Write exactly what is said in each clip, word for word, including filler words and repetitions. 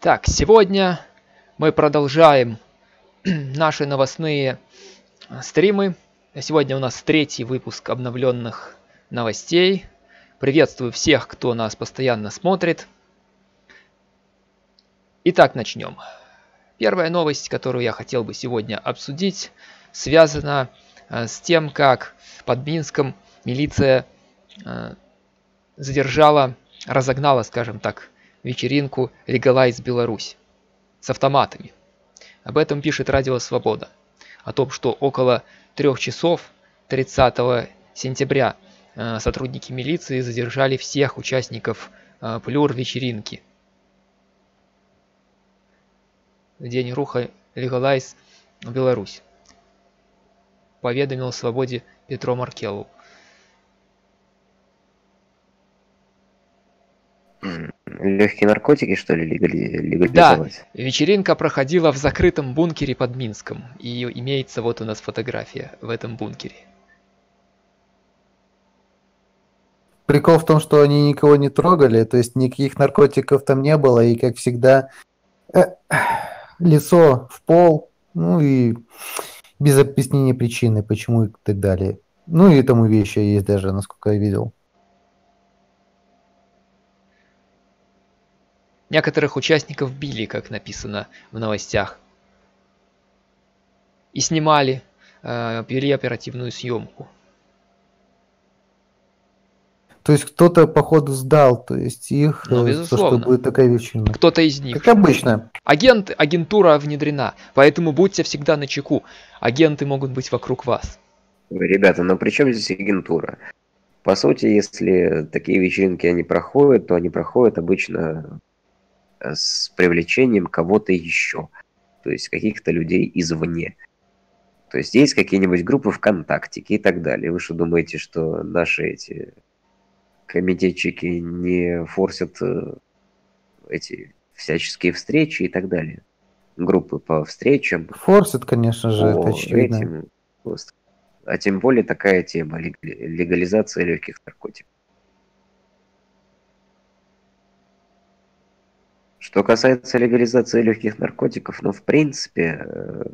Так, сегодня мы продолжаем наши новостные стримы. Сегодня у нас третий выпуск обновленных новостей. Приветствую всех, кто нас постоянно смотрит. Итак, начнем. Первая новость, которую я хотел бы сегодня обсудить, связана с тем, как под Минском милиция задержала, разогнала, скажем так, вечеринку Legalize Беларусь с автоматами. Об этом пишет Радио Свобода. О том, что около трех часов тридцатого сентября сотрудники милиции задержали всех участников плюр вечеринки. В день руха Legalize Беларусь. Поведомил Свободе Петро Маркелов. Легкие наркотики, что ли, легализовать? Да, вечеринка проходила в закрытом бункере под Минском. И имеется вот у нас фотография в этом бункере. Прикол в том, что они никого не трогали, то есть никаких наркотиков там не было, и, как всегда, э, лицо в пол, ну и без объяснения причины, почему и так далее. Ну и тому вещи есть даже, насколько я видел. Некоторых участников били, как написано в новостях. И снимали, э, вели оперативную съемку. То есть кто-то, походу, сдал, то есть их, Ну, то, безусловно. что будет такая вечеринка. Кто-то из них. Как обычно. Агент, агентура внедрена, поэтому будьте всегда начеку. Агенты могут быть вокруг вас. Ребята, но при чем здесь агентура? По сути, если такие вечеринки они проходят, то они проходят обычно с привлечением кого-то еще. То есть каких-то людей извне. То есть есть какие-нибудь группы ВКонтактике и так далее. Вы что думаете, что наши эти комитетчики не форсят эти всяческие встречи и так далее? Группы по встречам. Форсят, конечно же, это очевидно. Этим, а тем более такая тема легализация легких наркотиков. Что касается легализации легких наркотиков, ну, в принципе,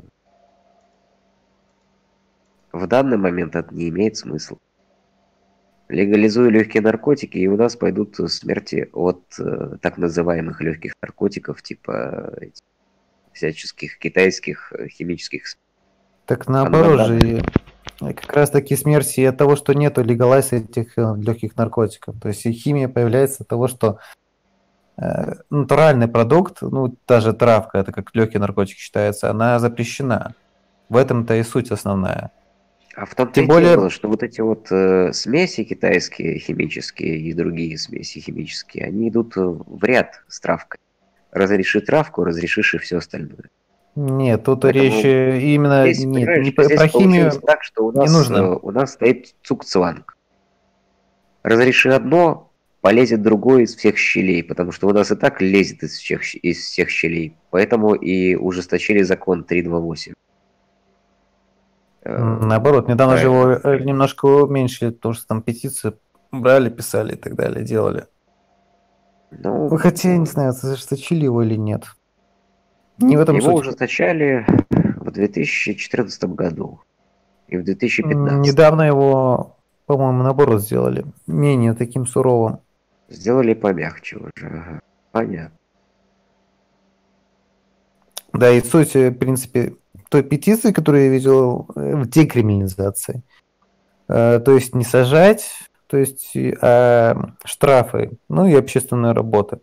в данный момент это не имеет смысла. Легализуя легкие наркотики, и у нас пойдут смерти от э, так называемых легких наркотиков, типа этих, всяческих китайских химических. Так наоборот же, как раз таки смерти от того, что нету легалайза этих легких наркотиков. То есть и химия появляется от того, что э, натуральный продукт, ну даже травка, это как легкий наркотик считается, она запрещена. В этом-то и суть основная. А в том-то и более... дело, что вот эти вот э, смеси китайские, химические и другие смеси химические, они идут в ряд с травкой. Разреши травку, разрешишь и все остальное. Нет, тут Поэтому речь именно здесь, нет, не здесь про химию так, что у нас, не нужно. У нас стоит цукцванг. Разреши одно, полезет другое из всех щелей, потому что у нас и так лезет из всех, из всех щелей. Поэтому и ужесточили закон триста двадцать восемь. Наоборот, недавно же его немножко уменьшили, потому что там петицию брали, писали и так далее, делали. Ну, хотя я не знаю, ужесточили его или нет. Не в этом его суть. ужесточали в две тысячи четырнадцатом году и в две тысячи пятнадцатом. Недавно его, по-моему, наоборот сделали, менее таким суровым. Сделали помягче уже, понятно. Да, и суть, в принципе, той петиции, которую я видел, в декриминализации. То есть не сажать, то есть а штрафы, ну и общественная работа.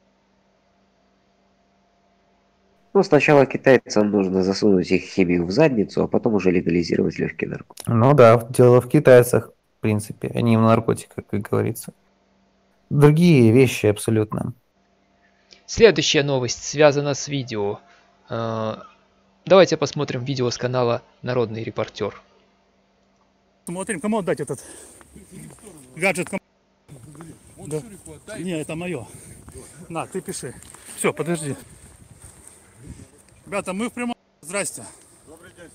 Ну, сначала китайцам нужно засунуть их химию в задницу, а потом уже легализировать легкие наркотики. Ну да, дело в китайцах, в принципе, а не в наркотиках, как говорится. Другие вещи абсолютно. Следующая новость связана с видео. Давайте посмотрим видео с канала Народный репортер. Смотрим, кому отдать этот гаджет. Кому... Да. Не, это мое. На, ты пиши. Все, подожди. Ребята, мы в прямом... Здрасте. Добрый день.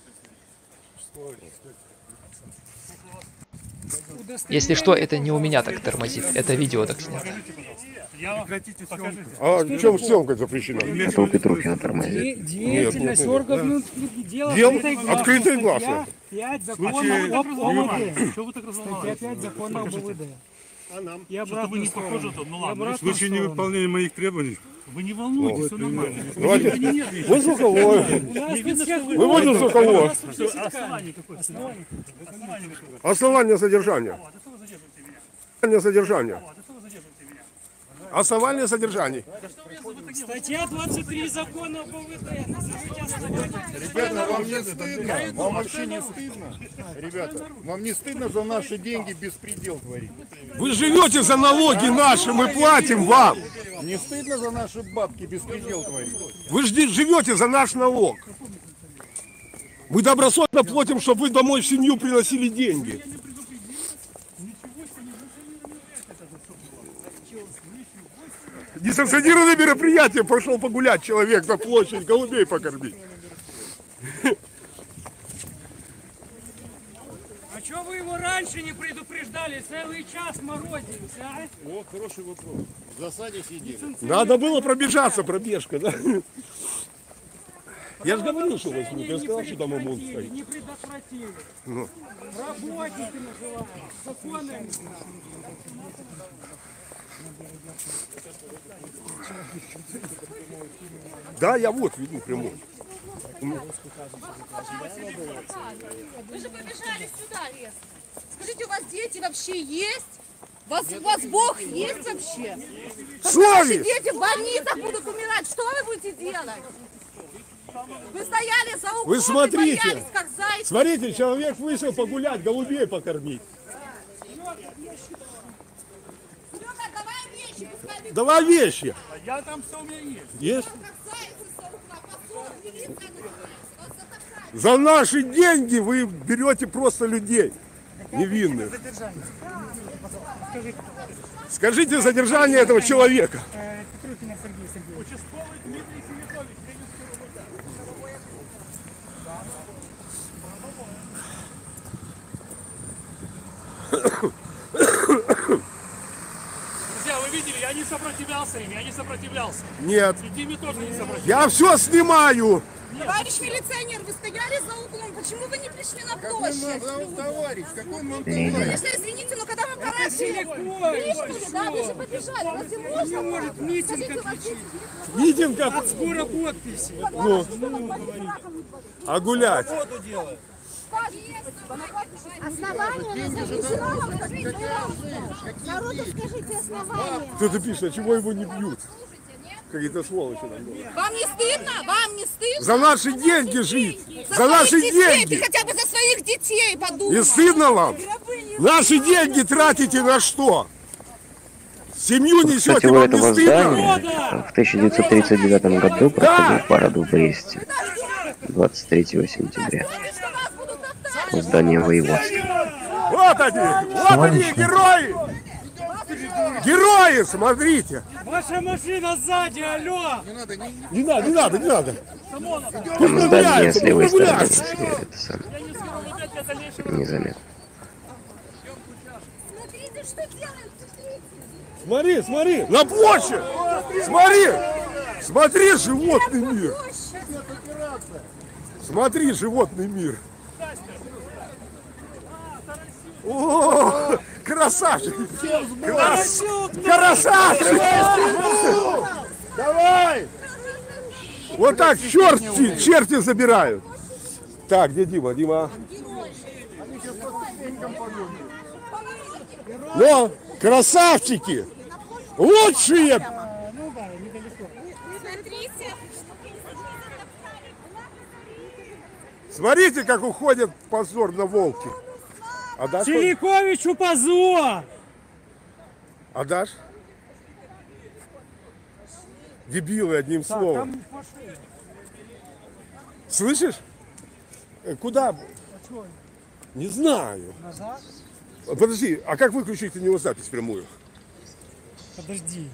Если что, это не у меня так тормозит, это видео так снято. Я Прекратите съемку. А в чем съемка запрещена? Это у Петрухина тормозит. Деятельность органов дела Дел открытый глаз. пять закона об ОВД. Что вы так Статья разволновались? пять закона об ОВД. А нам? И Что-то вы обратную не сторону. похожи тут. Ну И ладно. обратную В случае сторону. невыполнения моих требований. Вы не волнуйтесь, все нормально. Давайте. Вы не нервничайте. Вы звуковой. У нас тут всех Выводим звуковой. Что, основание какое? Основание какое? Основание содержания. Вот, а что вы задерживаете меня? Основание содержания. Вот, а что вы задерживаете меня? Основание содержания. Да что мне вы так не Статья двадцать три закона об ОВД. Назовите основание. Ребята, вам не стыдно? Вам вообще не стыдно? Ребята, вам не стыдно за наши деньги беспредел творить? Вы живете за налоги наши, мы платим вам. Не стыдно за наши бабки беспредел творить? Вы жди- живете за наш налог. Мы добросовестно платим, чтобы вы домой в семью приносили деньги. Несанкционированное мероприятие, пошел погулять человек на площадь, голубей покормить. А что вы его раньше не предупреждали? Целый час морозимся, а? О, хороший вопрос. В засаде сидели. Надо было пробежаться, пробежка, да? Я же говорил, что возьму, я сказал, что там ОМОН стоит. Не предотвратили. Ну. Работники называют. Законами. Да, я вот веду прямой. Вы же побежали сюда резко. Скажите, у вас дети вообще есть? У вас, у вас Бог есть вообще? Когда ваши Совесть! дети в больницах будут умирать, что вы будете делать? Вы стояли за углом Вы смотрите. и боялись, как зайцы. Смотрите, человек вышел погулять, голубей покормить. Серега, давай вещи, пускай бегут, Давай вещи. Я там все у меня есть. Есть? как зайцы за угла. Посол, милиция называется. Вас затоптали. За наши деньги вы берете просто людей невинных. Скажите задержание этого человека. Петрухина Сергей Сергеевич. Участковый Дмитрий Семенович. Друзья, вы видели, я не сопротивлялся им, я не сопротивлялся. Нет. И Диме тоже не сопротивлялся. Я все снимаю. Товарищ милиционер, вы стояли за углом. Почему вы не пришли на площадь? Товарищ, какой нам Конечно, извините, но когда вы карасили, крикнули, да, вы же побежали. Разве можно? может митинг Скажите, у вас дети Митинг как? От сбора подписей. Ну, а гулять? Основание назовите. Народу скажите основание. Кто-то пишет, а чего его не бьют? Какие-то сволочи там были. Вам не стыдно? Вам не стыдно? За наши деньги жить! За За наши своих детей. Ты деньги! хотя бы за своих детей подумай. Не стыдно вам? Наши деньги тратите на что? Семью Кстати, несете, у вам не этого стыдно? здания в тысяча девятьсот тридцать девятом году проходил парад в Бресте двадцать третьего сентября. Что вас будут топтать? Здание воеводства. Вот они! Вот они, герои! Герои, смотрите! Ваша машина сзади, алло! Не надо, не надо, не надо! Там здание с левой стороны, прогуляются. если это сам незаметно. Смотрите, что делают. Смотрите. Смотри, смотри, на площадь! Смотри! Смотри, животный мир! Смотри, животный мир! О, красавчик! Крас... Красавчик! Давай! Вот так черти, черти забирают. Так, где Дима? Дима. Ну, красавчики! Лучшие! Смотрите. Смотрите, как уходит позор на волки. Отдашь? Теликовичу позор! Отдашь? Дебилы, одним словом. Слышишь? Э, Куда? Не знаю. Подожди, а как выключить на него запись прямую? Подожди.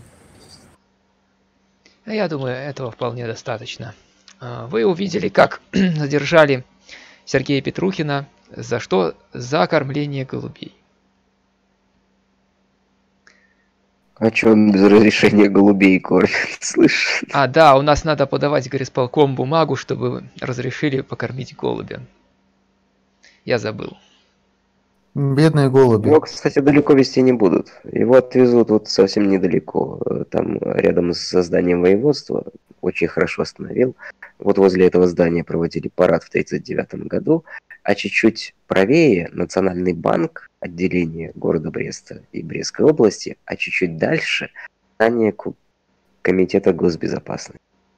Я думаю, этого вполне достаточно. А, Вы увидели, как задержали Сергея Петрухина. За что? За кормление голубей. А чё он без разрешения голубей кормит, слышь? А, да, у нас надо подавать горисполком бумагу, чтобы разрешили покормить голубя. Я забыл. Бедные голуби. Его, кстати, далеко везти не будут. Его отвезут вот совсем недалеко. Там рядом с зданием воеводства. Очень хорошо остановил. Вот возле этого здания проводили парад в тридцать девятом году. А чуть-чуть правее Национальный банк, отделение города Бреста и Брестской области. А чуть-чуть дальше здание Комитета госбезопасности.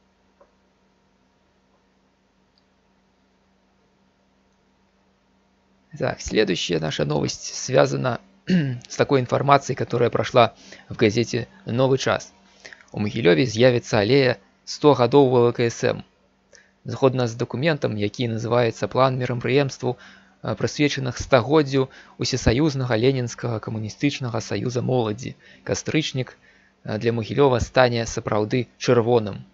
Так, следующая наша новость связана с такой информацией, которая прошла в газете «Новый час». У Могилёве з'явіцца алея сто гадоў вэ эл ка эс эм. Згодна з дакументам, які называецца план мерапрыемстваў, прысвечаных стагоддзю усесаюзнага ленінскага камуністычнага саюза моладзі, кастрычнік для Могилёва стане сапраўды чырвоным.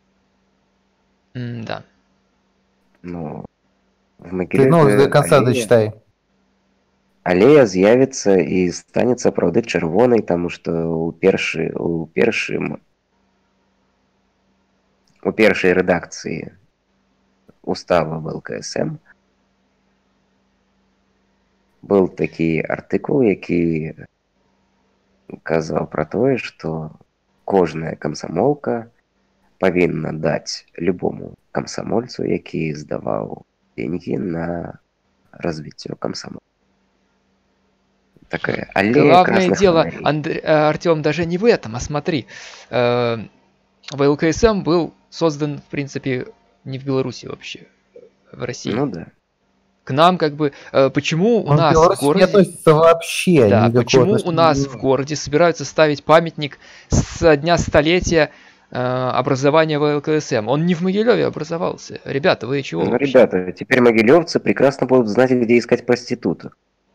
М да. Ну, в Ты новость до конца алея, дочитай. алея з'явіцца і стане сапраўды чырвонай, таму што у першы у першым у першай рэдакцыі устава вэ эл ка эс эм был такі артыкул, які казаў пра тое, што кожная камсамолка павінна даць любому камсамольцу, які здаваў деньги на развитие комсомола. Такая аллея. Главное дело, Андре... Артем, даже не в этом, а смотри. вэ эл ка эс эм был создан, в принципе, не в Беларуси вообще, в России. Ну да. К нам как бы... Почему у Он нас в, в городе... не относится вообще. Да, почему у нас в городе собираются ставить памятник со дня столетия образования вэ эл ка эс эм? Он не в Могилёве образовался. Ребята, вы чего? Ну, ребята, теперь могилевцы прекрасно будут знать, где искать проституток.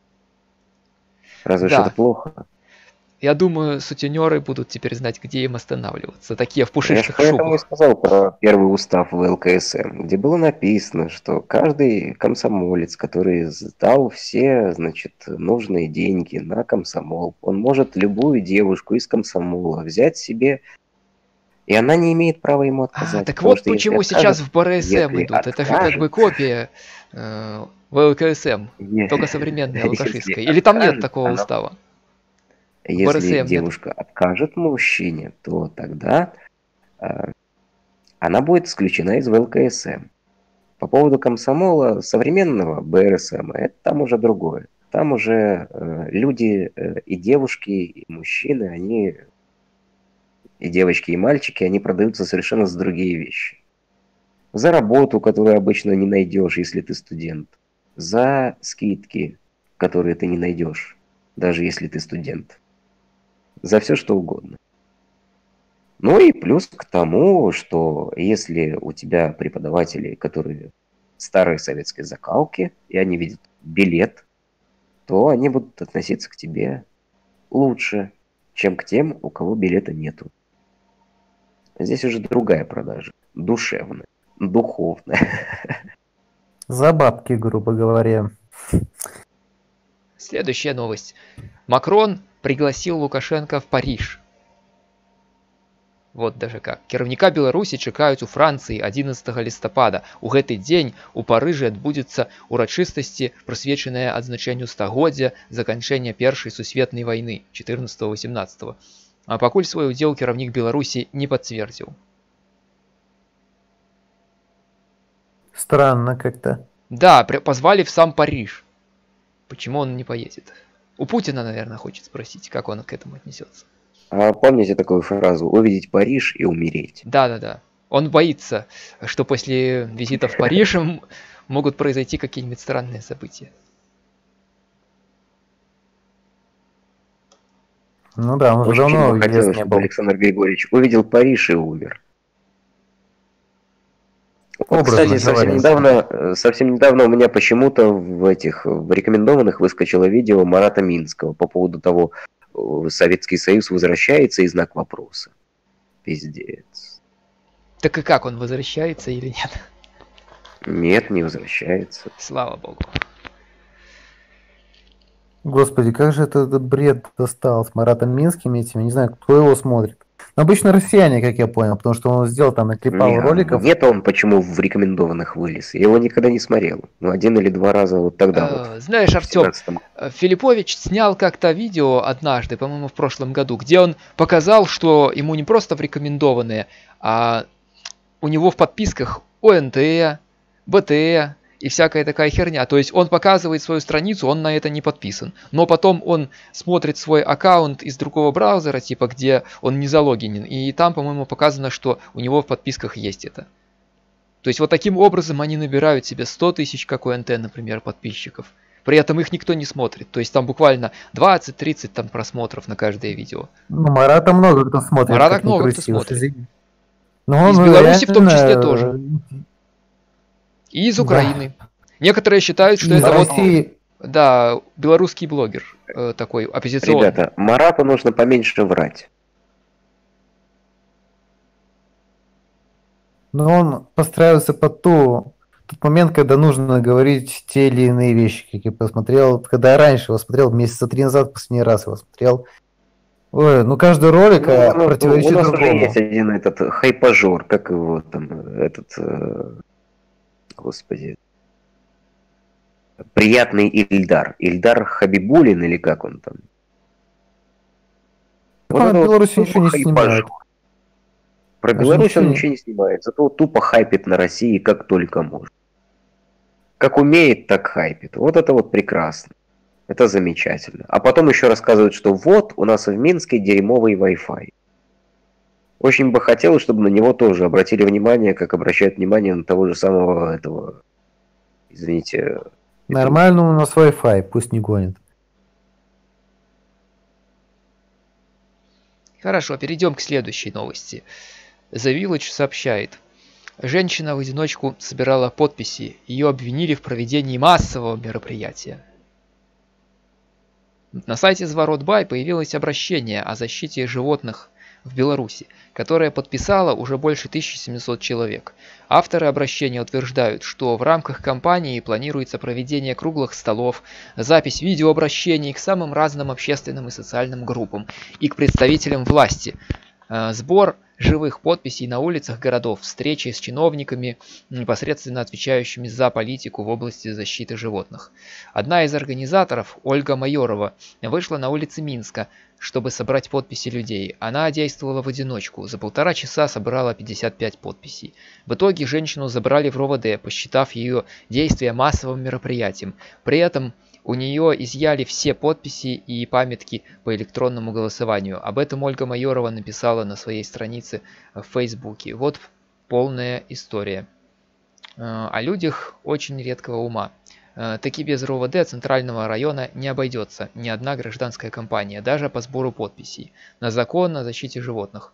Разве Да. что это плохо? Я думаю, сутенеры будут теперь знать, где им останавливаться. Такие в Я пушистых же поэтому и шубах. сказал про первый устав вэ эл ка эс эм, где было написано, что каждый комсомолец, который сдал все, значит, нужные деньги на комсомол, он может любую девушку из комсомола взять себе, и она не имеет права ему отказать. А, так потому вот что если почему сейчас откажет- в бэ эр эс эм если идут. Это же как откажет- бы копия э, вэ эл ка эс эм, е- только современная, если лукашистская. Или там нет откажет, такого она- устава? бэ эр эс Если эм нет. девушка откажет мужчине, то тогда э, она будет исключена из вэ эл ка эс эм. По поводу комсомола современного бэ эр эс эм, это там уже другое. Там уже э, люди э, и девушки, и мужчины, они и девочки, и мальчики, они продаются совершенно за другие вещи. За работу, которую обычно не найдешь, если ты студент. За скидки, которые ты не найдешь, даже если ты студент. За все что угодно. Ну и плюс к тому, что если у тебя преподаватели, которые старой советской закалки, и они видят билет, то они будут относиться к тебе лучше, чем к тем, у кого билета нету. Здесь уже другая продажа. Душевная, духовная. За бабки, грубо говоря. Следующая новость. Макрон пригласил Лукашенко в Париж. Вот даже как. Кіраўніка Беларусі чакаюць у Францыі адзінаццатага лістапада. У гэты дзень у Парыжы адбудзецца урачыстасці, прысвечаныя адзначэнню стагоддзя заканчэння Першай сусветнай вайны чатырнаццатага-восемнаццатага. А пакуль свой удзел кіраўнік Беларусі не пацвердзіў. Странно как-то. Да, при- позвали в сам Париж. Почему он не поедет? У Путина, наверное, хочет спросить, как он к этому отнесется. А помните такую фразу «увидеть Париж и умереть»? Да-да-да. Он боится, что после визита в Париж м- могут произойти какие-нибудь странные события. Ну да, он уже Очень давно бы здесь хотелось, не чтобы был. Александр Григорьевич увидел Париж и умер. Вот, Образно кстати, совсем говоря. недавно, э, совсем недавно у меня почему-то в этих в рекомендованных выскочило видео Марата Минского по поводу того, э, Советский Союз возвращается, и знак вопроса. Пиздец. Так и как, он возвращается или нет? Нет, не возвращается. Слава богу. Господи, как же этот бред достал с Маратом Минским этим, я не знаю, кто его смотрит. Но обычно россияне, как я понял, потому что он сделал там, наклепал Не, роликов. Нет, он почему в рекомендованных вылез? Я его никогда не смотрел. Ну, один или два раза вот тогда Э, вот. Знаешь, в Артем, семнадцатом. Филиппович снял как-то видео однажды, по-моему, в прошлом году, где он показал, что ему не просто в рекомендованные, а у него в подписках ОНТ, БТ и всякая такая херня. То есть он показывает свою страницу, он на это не подписан. Но потом он смотрит свой аккаунт из другого браузера, типа где он не залогинен, и там, по-моему, показано, что у него в подписках есть это. То есть вот таким образом они набирают себе сто тысяч, как ОНТ, например, подписчиков. При этом их никто не смотрит. То есть там буквально двадцать-тридцать там просмотров на каждое видео. Ну, Марата много кто смотрит. Марата как ни много кто крути, смотрит. извини. Но Из он Беларуси в том числе реально, тоже. И из да. Украины. Некоторые считают, что Из это вот, России. да, белорусский блогер э, такой оппозиционный. Ребята, Марату нужно поменьше врать. Но он подстраивается под ту, тот момент, когда нужно говорить те или иные вещи, как я посмотрел, когда я раньше его смотрел, месяца три назад, последний раз его смотрел. Ой, ну каждый ролик Ну, ну, противоречит у нас уже другому. есть один этот хайпажор, как его там, этот, э, господи, приятный Ильдар. Ильдар Хабибулин или как он там? Так он это в вот Беларуси тупо ничего не хайпажор. снимает. Про Даже Беларусь он ничего не- ничего не снимает, зато тупо хайпит на России как только может. Как умеет, так хайпит. Вот это вот прекрасно. Это замечательно. А потом еще рассказывают, что вот, у нас в Минске дерьмовый Wi-Fi. Очень бы хотелось, чтобы на него тоже обратили внимание, как обращают внимание на того же самого этого, извините... Нормально у нас Wi-Fi, пусть не гонит. Хорошо, перейдем к следующей новости. The Village сообщает. Женщина в одиночку собирала подписи. Ее обвинили в проведении массового мероприятия. На сайте Зворотбай появилось обращение о защите животных в Беларуси, которое подписало уже больше тысячи семисот человек. Авторы обращения утверждают, что в рамках кампании планируется проведение круглых столов, запись видеообращений к самым разным общественным и социальным группам и к представителям власти, э, сбор живых подписей на улицах городов, встречи с чиновниками, непосредственно отвечающими за политику в области защиты животных. Одна из организаторов, Ольга Майорова, вышла на улицы Минска, чтобы собрать подписи людей. Она действовала в одиночку. За полтора часа собрала пятьдесят пять подписей. В итоге женщину забрали в РОВД, посчитав ее действия массовым мероприятием. При этом у нее изъяли все подписи и памятки по электронному голосованию. Об этом Ольга Майорова написала на своей странице в Фейсбуке. Вот полная история. О людях очень редкого ума. Таки без РОВД центрального района не обойдется ни одна гражданская кампания, даже по сбору подписей на закон о защите животных.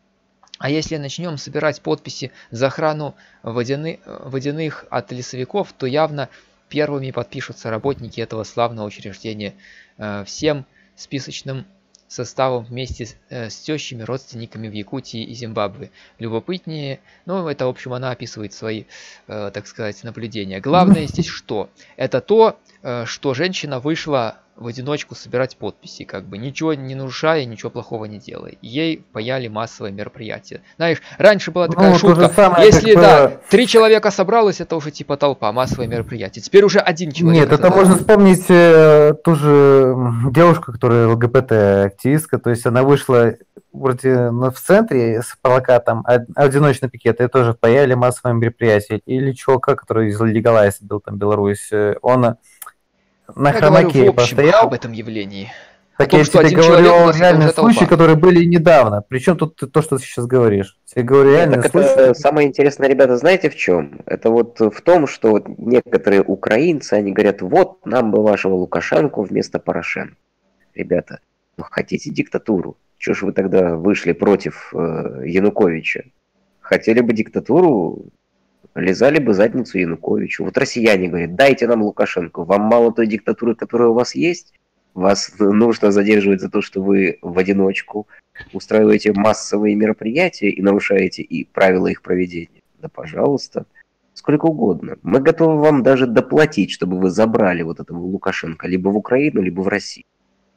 А если начнем собирать подписи за охрану водяны, водяных от лесовиков, то явно первыми подпишутся работники этого славного учреждения всем списочным составом вместе с, э, с тещами, родственниками в Якутии и Зимбабве. Любопытнее, ну это в общем она описывает свои, э, так сказать, наблюдения. Главное здесь что? Это то, э, что женщина вышла в одиночку собирать подписи, как бы ничего не нарушая, ничего плохого не делая. Ей паяли массовое мероприятие. Знаешь, раньше была такая Ну, то шутка, же самое, если как да, было- три человека собралось, это уже типа толпа, массовое мероприятие. Теперь уже один человек. Нет, это собрался. можно вспомнить э, ту же м, девушку, которая ЛГБТ-активистка, то есть она вышла вроде ну, в центре с плакатом «Од- «Одиночный пикет», и тоже паяли массовое мероприятие. Или чувака, который из Легалайз был там, Беларусь, э, он на Я говорю хромаке в общем постоял. об этом явлении. Так о том, я что тебе один говорю человек о носит реальных уже толпа. случаях, которые были недавно. Причем тут то, что ты сейчас говоришь. Я говорю реальные Так случаи. это самое интересное, ребята, знаете в чем? Это вот в том, что вот некоторые украинцы, они говорят, вот нам бы вашего Лукашенко вместо Порошенко. Ребята, ну хотите диктатуру? Чего ж вы тогда вышли против э, Януковича? Хотели бы диктатуру, лизали бы задницу Януковичу. Вот россияне говорят, дайте нам Лукашенко. Вам мало той диктатуры, которая у вас есть? Вас нужно задерживать за то, что вы в одиночку устраиваете массовые мероприятия и нарушаете и правила их проведения. Да, пожалуйста. Сколько угодно. Мы готовы вам даже доплатить, чтобы вы забрали вот этого Лукашенко либо в Украину, либо в Россию.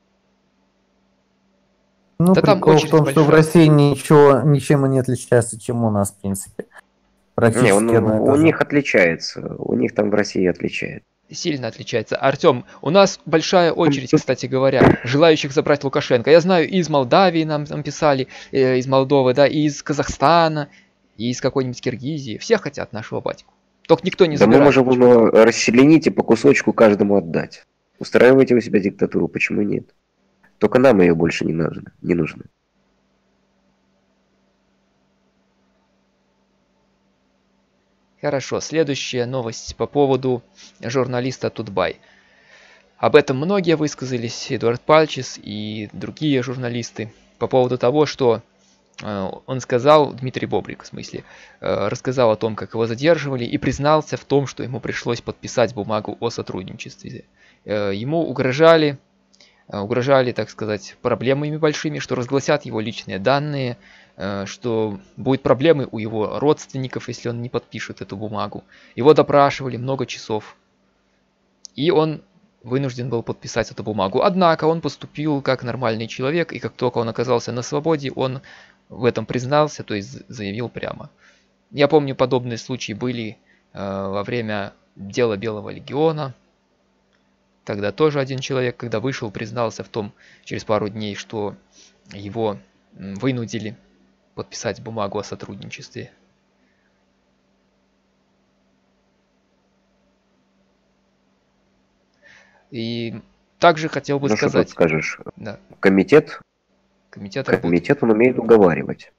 Ну, Да там прикол в очередь том, что в большая. России ничего, ничем и не отличается, чем у нас, в принципе. Практически Не, он, одно и у то же. них отличается. У них там в России отличается. Сильно отличается. Артем, у нас большая очередь, кстати говоря, желающих забрать Лукашенко. Я знаю, и из Молдавии нам, нам писали, э, из Молдовы, да, и из Казахстана, и из какой-нибудь Киргизии. Все хотят нашего батьку. Только никто не Да мы забирает. можем его расчленить и по кусочку каждому отдать. Устраивайте у себя диктатуру, почему нет? Только нам ее больше не нужно. Не нужно. Хорошо, следующая новость по поводу журналиста Тутбай. Об этом многие высказались, Эдуард Пальчис и другие журналисты, по поводу того, что э, он сказал, Дмитрий Бобрик, в смысле, э, рассказал о том, как его задерживали, и признался в том, что ему пришлось подписать бумагу о сотрудничестве. Э, ему угрожали, э, угрожали, так сказать, проблемами большими, что разгласят его личные данные, э, что будут проблемы у его родственников, если он не подпишет эту бумагу. Его допрашивали много часов, и он вынужден был подписать эту бумагу. Однако он поступил как нормальный человек, и как только он оказался на свободе, он в этом признался, то есть заявил прямо. Я помню, подобные случаи были э, во время дела Белого легиона. Тогда тоже один человек, когда вышел, признался в том через пару дней, что его вынудили подписать бумагу о сотрудничестве. И также хотел бы Ну, что сказать... тут скажешь? Да, Комитет, комитет работает. комитет, он умеет уговаривать.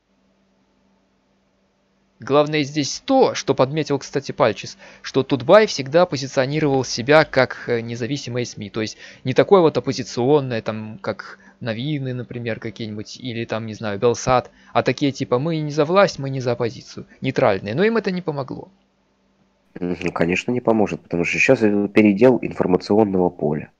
Главное здесь то, что подметил, кстати, Пальчис, что Тутбай всегда позиционировал себя как независимые СМИ. То есть не такое вот оппозиционное, там, как Новины, например, какие-нибудь, или там, не знаю, Белсат, а такие типа мы не за власть, мы не за оппозицию. Нейтральные. Но им это не помогло. Ну, конечно, не поможет, потому что сейчас идет передел информационного поля.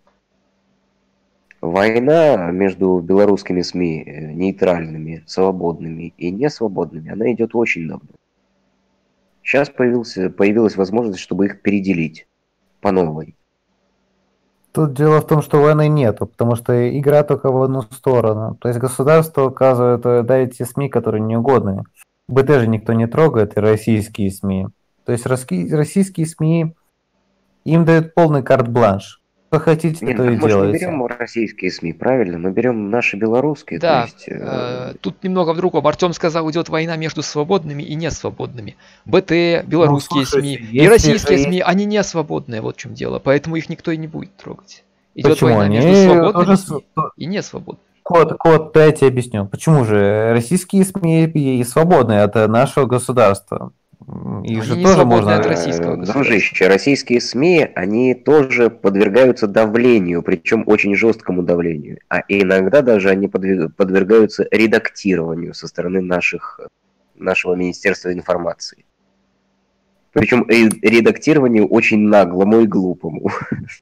Война между белорусскими СМИ, нейтральными, свободными и несвободными, она идет очень давно. Сейчас появился, появилась возможность, чтобы их переделить по новой. Тут дело в том, что войны нету, потому что игра только в одну сторону. То есть государство указывает, да, эти СМИ, которые неугодны. БТ же никто не трогает, и российские СМИ. То есть российские СМИ, им дают полный карт-бланш. Что хотите, Нет, то и мы же не делайте. берем российские СМИ, правильно? Мы берем наши белорусские. Да, то есть, э... э, тут немного в другом. Артем сказал, идет война между свободными и несвободными. БТ, белорусские Ну, слушайте, СМИ и если российские же СМИ, они не свободные, вот в чем дело. Поэтому их никто и не будет трогать. Идет Почему? война Они между свободными тоже СМИ и несвободными. Код, код, дайте объясню. Почему же российские СМИ и свободные от нашего государства? Их Они же не тоже свободны можно... от российского государства. Дружище, российские СМИ, они тоже подвергаются давлению, причем очень жесткому давлению. А иногда даже они подвергаются редактированию со стороны наших, нашего Министерства информации. Причем редактированию очень наглому и глупому.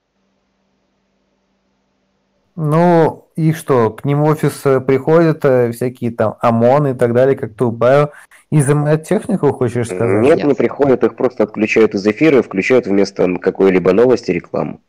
Ну, и что, к ним в офис приходят всякие там ОМОН и так далее, как Тутбай, и изымают технику, хочешь сказать? Нет, не приходят, их просто отключают из эфира и включают вместо какой-либо новости рекламу.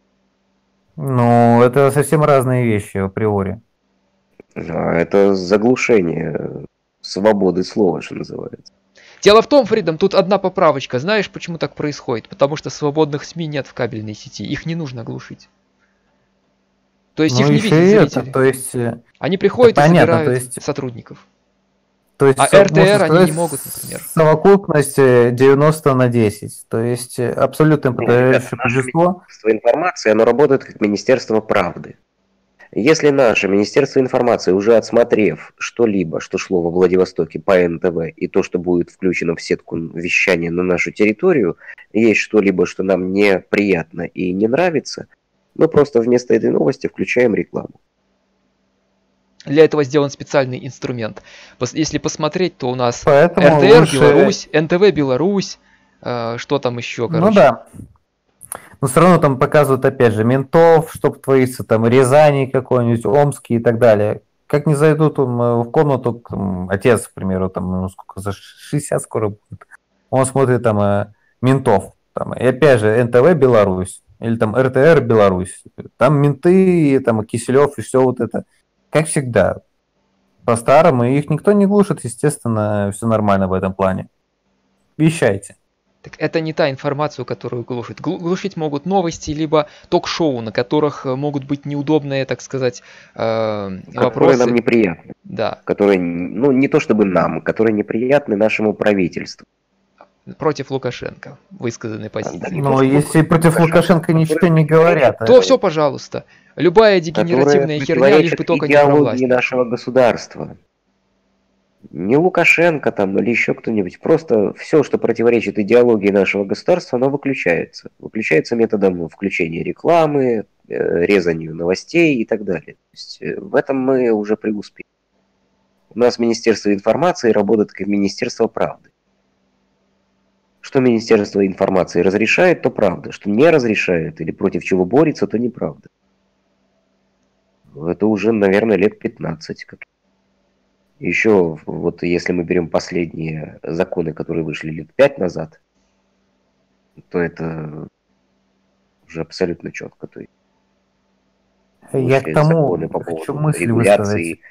Ну, это совсем разные вещи априори. Это заглушение свободы слова, что называется. Дело в том, Фридом, тут одна поправочка. Знаешь, почему так происходит? Потому что свободных СМИ нет в кабельной сети. Их не нужно глушить. То есть ну, их не видят зрители. Это, то есть... Они приходят да, и понятно, забирают то есть... сотрудников. То есть, а эр тэ эр они не могут, например. Совокупность девяносто на десять. То есть абсолютно подавляющее большинство. Министерство информации, оно работает как Министерство правды. Если наше Министерство информации, уже отсмотрев что-либо, что шло во Владивостоке по эн тэ вэ, и то, что будет включено в сетку вещания на нашу территорию, есть что-либо, что нам неприятно и не нравится, мы просто вместо этой новости включаем рекламу. Для этого сделан специальный инструмент. Если посмотреть, то у нас Поэтому эр тэ эр лучше... Беларусь, эн тэ вэ Беларусь, э, что там еще, короче. Ну да. Но все равно там показывают, опять же, ментов, чтоб творится, там, Рязани какой-нибудь, Омский и так далее. Как не зайдут там, в комнату, там, отец, к примеру, там, ну, сколько, за шестьдесят скоро будет. Он смотрит там ментов. Там, и опять же, эн тэ вэ Беларусь, или там эр тэ эр Беларусь. Там менты, там Киселев и все вот это. Как всегда. По-старому. Их никто не глушит, естественно, все нормально в этом плане. Вещайте. Так это не та информацию, которую глушит. Глушить могут новости, либо ток-шоу, на которых могут быть неудобные, так сказать, э, вопросы. Которые нам неприятны. Да. Которые, ну, не то чтобы нам, которые неприятны нашему правительству. Против Лукашенко высказанной позиции. Но если против Лукашенко ничего не говорят, то все, пожалуйста. Любая дегенеративная херня, лишь бы только не про власть. Нашего государства. Не Лукашенко там или еще кто-нибудь. Просто все, что противоречит идеологии нашего государства, оно выключается. Выключается методом включения рекламы, резанию новостей и так далее. То есть в этом мы уже преуспели. У нас Министерство информации работает как Министерство правды. Что Министерство информации разрешает, то правда. Что не разрешает или против чего борется, то неправда. Это уже, наверное, лет пятнадцать. Как... Еще, вот если мы берем последние законы, которые вышли лет пять назад, то это уже абсолютно четко. То есть я к тому по хочу мысль высказать.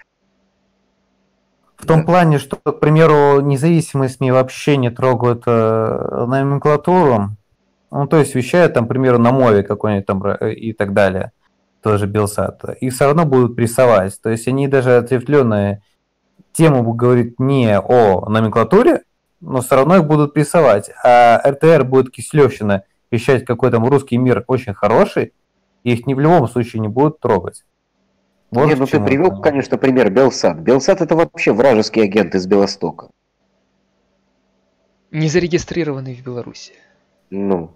В том да. плане, что, к примеру, независимые СМИ вообще не трогают э, номенклатуру, ну, то есть вещают, там, к примеру, на мове какой-нибудь там и так далее, тоже Белсат, и все равно будут прессовать. То есть они даже ответвленные тему будут говорить не о номенклатуре, но все равно их будут прессовать. А эр тэ эр будет кислевщина вещать, какой там русский мир очень хороший, и их ни в любом случае не будут трогать. Вот Нет, ну ты привел, это. конечно, пример Белсат. Белсат это вообще вражеский агент из Белостока. Не зарегистрированный в Беларуси. Ну.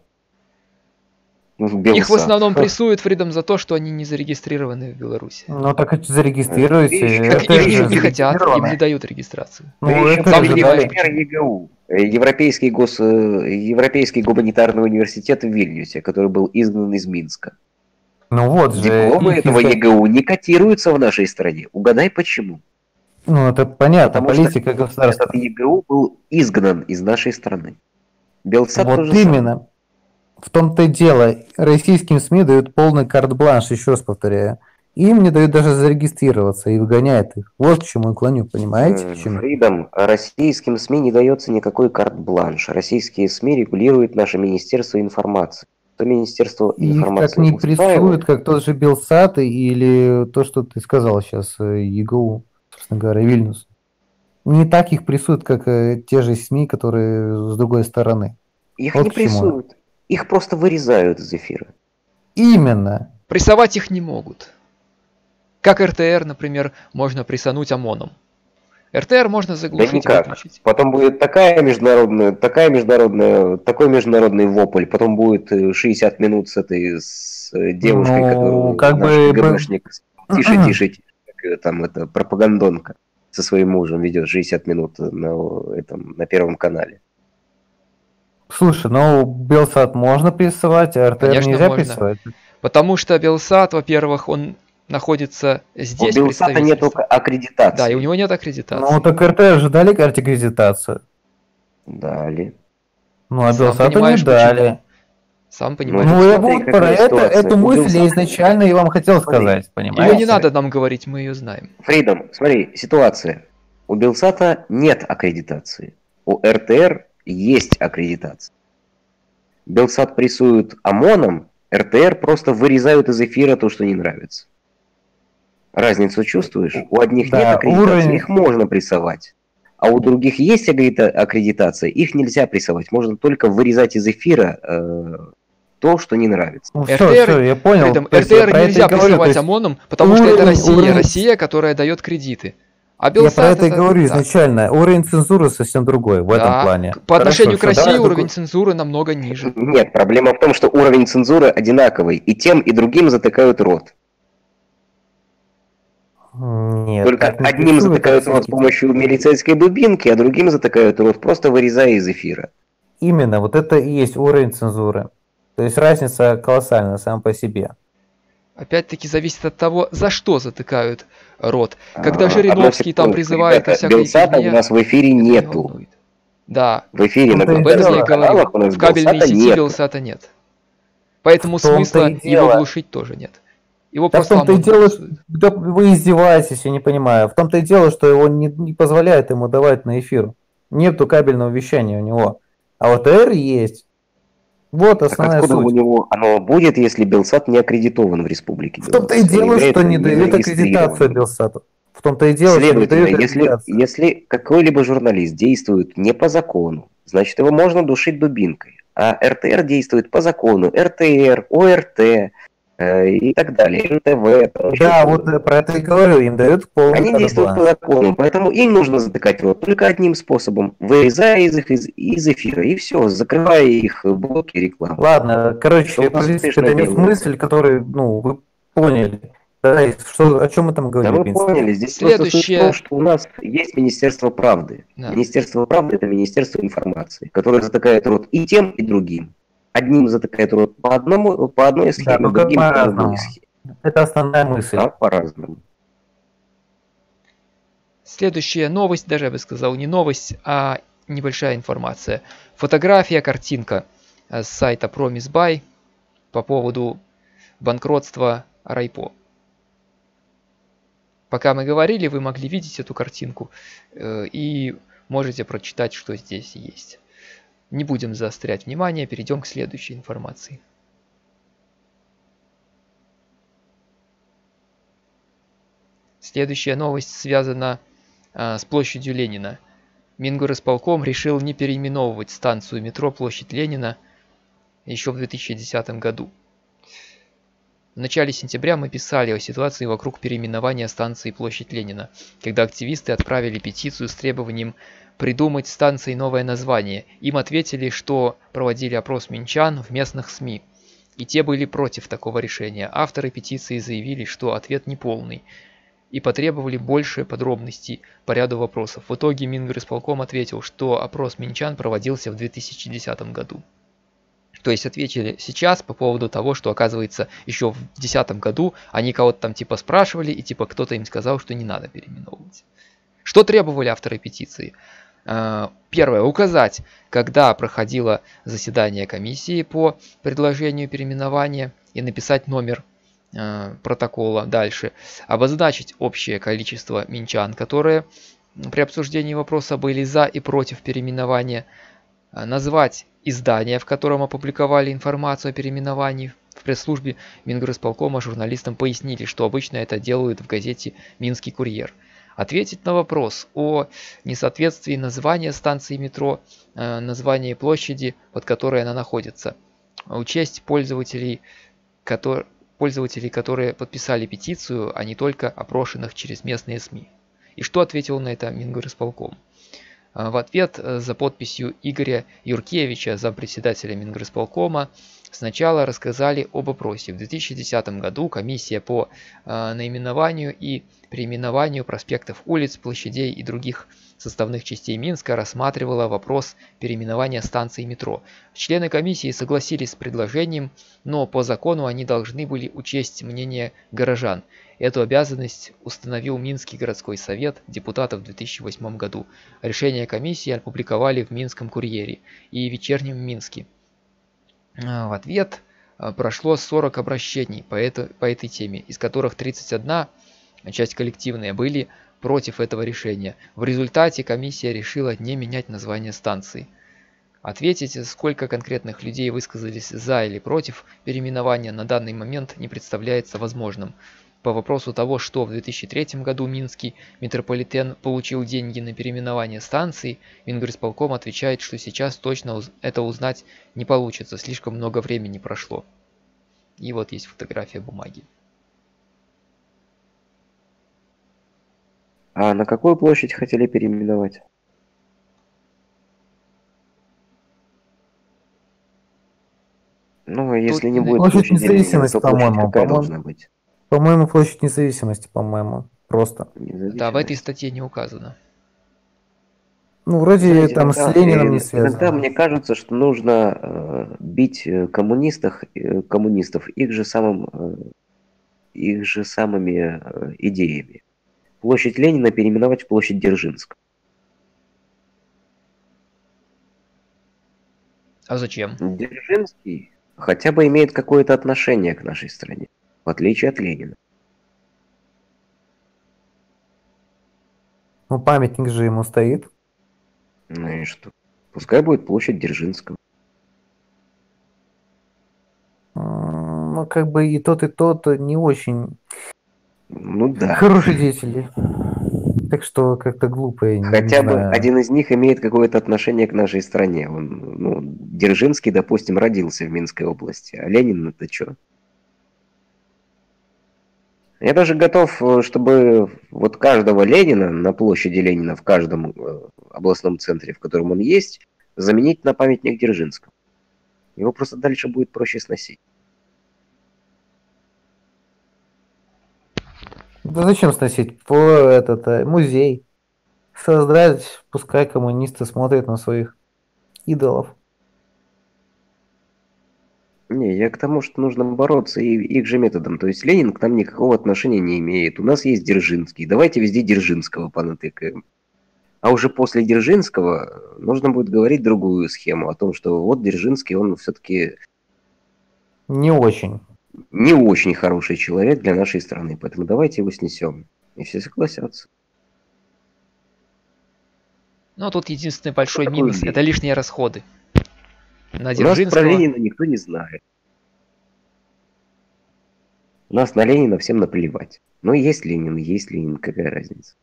Белсат. Их в основном прессуют, Фридом, за то, что они не зарегистрированы в Беларуси. Ну так и зарегистрируйте. Как им, им не хотят, им не дают регистрацию. Ну, это Сам понимаешь, ЕГУ. Европейский, гос... Европейский гуманитарный университет в Вильнюсе, который был изгнан из Минска. Ну вот же. Дипломы этого из... ЕГУ не котируются в нашей стране. Угадай почему. Ну это понятно, Потому политика государства. Этот ЕГУ был изгнан из нашей страны. Белсат вот тоже именно. Самое. В том-то и дело. Российским СМИ дают полный карт-бланш, еще раз повторяю. Им не дают даже зарегистрироваться и выгоняют их. Вот к чему я клоню, понимаете? Фридом, российским СМИ не дается никакой карт-бланш. Российские СМИ регулируют наше Министерство информации. То Министерство информации. Их как не прессуют, как тот же Белсат или то, что ты сказал сейчас, ЕГУ, собственно говоря, Вильнюс. Не так их прессуют, как те же СМИ, которые с другой стороны. Их вот не прессуют. Их просто вырезают из эфира. Именно. Прессовать их не могут. Как эр тэ эр, например, можно прессануть ОМОНом. эр тэ эр можно заглушить да и выключить. Потом будет такая международная, такая международная, такой международный вопль. Потом будет шестьдесят минут с этой с девушкой, ну, которую как наш бы... ГБшник тише, тише, тише, там это пропагандонка со своим мужем ведет шестьдесят минут на этом на Первом канале. Слушай, ну Белсат можно прессовать, а эр тэ эр Конечно, нельзя можно. прессовать. Потому что Белсат, во-первых, он находится здесь. У Белсата нет только аккредитации. Да, и у него нет аккредитации. Ну так эр тэ эр же дали аккредитацию. Дали. Ну а Белсату не дали. Почему? Сам понимаешь. Ну я вот про это, эту мысль я изначально и вам хотел сказать, понимаете? Ее не надо нам говорить, мы ее знаем. Фридом, смотри, ситуация. У Белсата нет аккредитации. У эр тэ эр есть аккредитация. Белсат прессуют ОМОНом, эр тэ эр просто вырезают из эфира то, что не нравится. Разницу чувствуешь? У одних да, нет аккредитации, уровень... их можно прессовать. А у других есть аккредитация, их нельзя прессовать. Можно только вырезать из эфира э, то, что не нравится. Ну, эр тэ эр, все, я понял. Этом, эр тэ эр нельзя прессовать ОМОНом, потому уровень, что это Россия, уровень... Россия, которая дает кредиты. А Белсат, я про это и говорю да. изначально. Уровень цензуры совсем другой в да. этом плане. По отношению Хорошо, к России да, уровень это... цензуры намного ниже. Нет, проблема в том, что уровень цензуры одинаковый. И тем, и другим затыкают рот. Нет, Только одним затыкают рот с помощью милицейской дубинки, а другим затыкают рот, просто вырезая из эфира. Именно, вот это и есть уровень цензуры. То есть разница колоссальная сама по себе. Опять-таки зависит от того, за что затыкают рот. Когда Жириновский там призывает ко всякой Белсата у нас в эфире нету. Да. В эфире на В том-то и Об этом я и государственных говорю. каналах у нас В кабельной Белсата сети нет. Белсата нет. Поэтому В том-то смысла и его дело. глушить тоже нет. Его Да в просто том-то и ОМОН дело, голосует. да вы издеваетесь, я не понимаю. В том-то и дело, что его не, не позволяет ему давать на эфир. Нету кабельного вещания у него. А вот эр есть. Вот Так основная откуда у суть. него оно будет, если Белсат не аккредитован в Республике В том-то и Беларусь? Он дело, что является не дают аккредитацию незарегистрированным. Белсату. В том-то и дело, что не Следовательно, дают если, аккредитацию. если какой-либо журналист действует не по закону, значит его можно душить дубинкой. А эр тэ эр действует по закону. эр тэ эр, о эр тэ э, и так далее. эн тэ вэ. Там еще Да, что-то. вот я про это и говорю, им дают полный Они действуют по карт-бланш. закону, поэтому им нужно затыкать рот только одним способом, вырезая из, их, из, из эфира, и все, закрывая их блоки рекламы. Ладно, короче, Что у нас в принципе, успешно это не делается. мысль, которую, ну, вы поняли. Да, и что, о чем мы там Да говорили, в мы принципе. поняли, здесь просто суть в Следующее. том, что у нас есть Министерство правды. Да. Министерство правды – это Министерство информации, которое затыкает рот и тем, и другим. Одним затыкает рот по, одному, по одной Да, схеме, ну как другим по по-разному. другой схеме. Это основная мысль. Да, по-разному. Следующая новость, даже я бы сказал, не новость, а небольшая информация. Фотография, картинка с сайта PromiseBuy по поводу банкротства Райпо. Пока мы говорили, вы могли видеть эту картинку э, и можете прочитать, что здесь есть. Не будем заострять внимание, перейдем к следующей информации. Следующая новость связана э, с площадью Ленина. Мингорисполком решил не переименовывать станцию метро Площадь Ленина еще в две тысячи десятом году. В начале сентября мы писали о ситуации вокруг переименования станции Площадь Ленина, когда активисты отправили петицию с требованием придумать станции новое название. Им ответили, что проводили опрос минчан в местных СМИ, и те были против такого решения. Авторы петиции заявили, что ответ неполный, и потребовали больше подробностей по ряду вопросов. В итоге Мингорисполком ответил, что опрос минчан проводился в две тысячи десятом году. То есть ответили сейчас по поводу того, что, оказывается, еще в две тысячи десятом году они кого-то там типа спрашивали, и типа кто-то им сказал, что не надо переименовывать. Что требовали авторы петиции? Первое. Указать, когда проходило заседание комиссии по предложению переименования, и написать номер протокола дальше. Обозначить общее количество минчан, которые при обсуждении вопроса были за и против переименования. Назвать издание, в котором опубликовали информацию о переименовании. В пресс-службе Мингорисполкома журналистам пояснили, что обычно это делают в газете «Минский курьер». Ответить на вопрос о несоответствии названия станции метро, э, названия площади, под которой она находится. Учесть пользователей, которые, пользователей, которые подписали петицию, а не только опрошенных через местные СМИ. И что ответил на это Мингорисполком? В ответ за подписью Игоря Юркевича, зампредседателя Мингорисполкома, сначала рассказали об опросе. В две тысячи десятом году комиссия по э, наименованию и переименованию проспектов, улиц, площадей и других составных частей Минска рассматривала вопрос переименования станции метро. Члены комиссии согласились с предложением, но по закону они должны были учесть мнение горожан. Эту обязанность установил Минский городской совет депутатов в две тысячи восьмом году. Решение комиссии опубликовали в Минском курьере и Вечернем Минске. В ответ прошло сорок обращений по, это, по этой теме, из которых тридцать одна, часть коллективная, были против этого решения. В результате комиссия решила не менять название станции. Ответить, сколько конкретных людей высказались за или против переименования, на данный момент не представляется возможным. По вопросу того, что в две тысячи третьем году Минский метрополитен получил деньги на переименование станции, Мингорисполком отвечает, что сейчас точно это узнать не получится, слишком много времени прошло. И вот есть фотография бумаги. А на какую площадь хотели переименовать? Ну, если не будет Площадь площади Ленина, Независимости, то площадь по-моему, какая по-моему. должна быть? По-моему, площадь Независимости, по-моему, просто. Да, в этой статье не указано. Ну, вроде Знаете, там иногда, с Лениным не э, связано. Иногда мне кажется, что нужно э, бить коммунистов, э, коммунистов их же самым, э, их же самыми э, идеями. Площадь Ленина переименовать в площадь Дзержинского. А зачем? Дзержинский хотя бы имеет какое-то отношение к нашей стране, в отличие от Ленина. Ну, памятник же ему стоит. Ну и что? Пускай будет площадь Дзержинского. М, Ну, как бы и тот, и тот не очень Ну да. хорошие деятели. Так что как-то глупо, я не Хотя бы знаю. один из них имеет какое-то отношение к нашей стране. Он, ну, Дзержинский, допустим, родился в Минской области, а Ленин это что? Я даже готов, чтобы вот каждого Ленина на площади Ленина в каждом э, областном центре, в котором он есть, заменить на памятник Дзержинскому. Его просто дальше будет проще сносить. Да зачем сносить? По этот э, музей. Создать, пускай коммунисты смотрят на своих идолов. Не, я к тому, что нужно бороться и их же методом. То есть Ленин к нам никакого отношения не имеет. У нас есть Дзержинский. Давайте везде Дзержинского понатыкаем. А уже после Дзержинского нужно будет говорить другую схему о том, что вот Дзержинский, он все-таки Не очень. не очень хороший человек для нашей страны. Поэтому давайте его снесем. И все согласятся. Ну, тут единственный большой Такой минус – Ленин. это лишние расходы. На У нас про Дзержинского... Ленина никто не знает. У нас на Ленина всем наплевать. Ну, есть Ленин, есть Ленин, какая разница.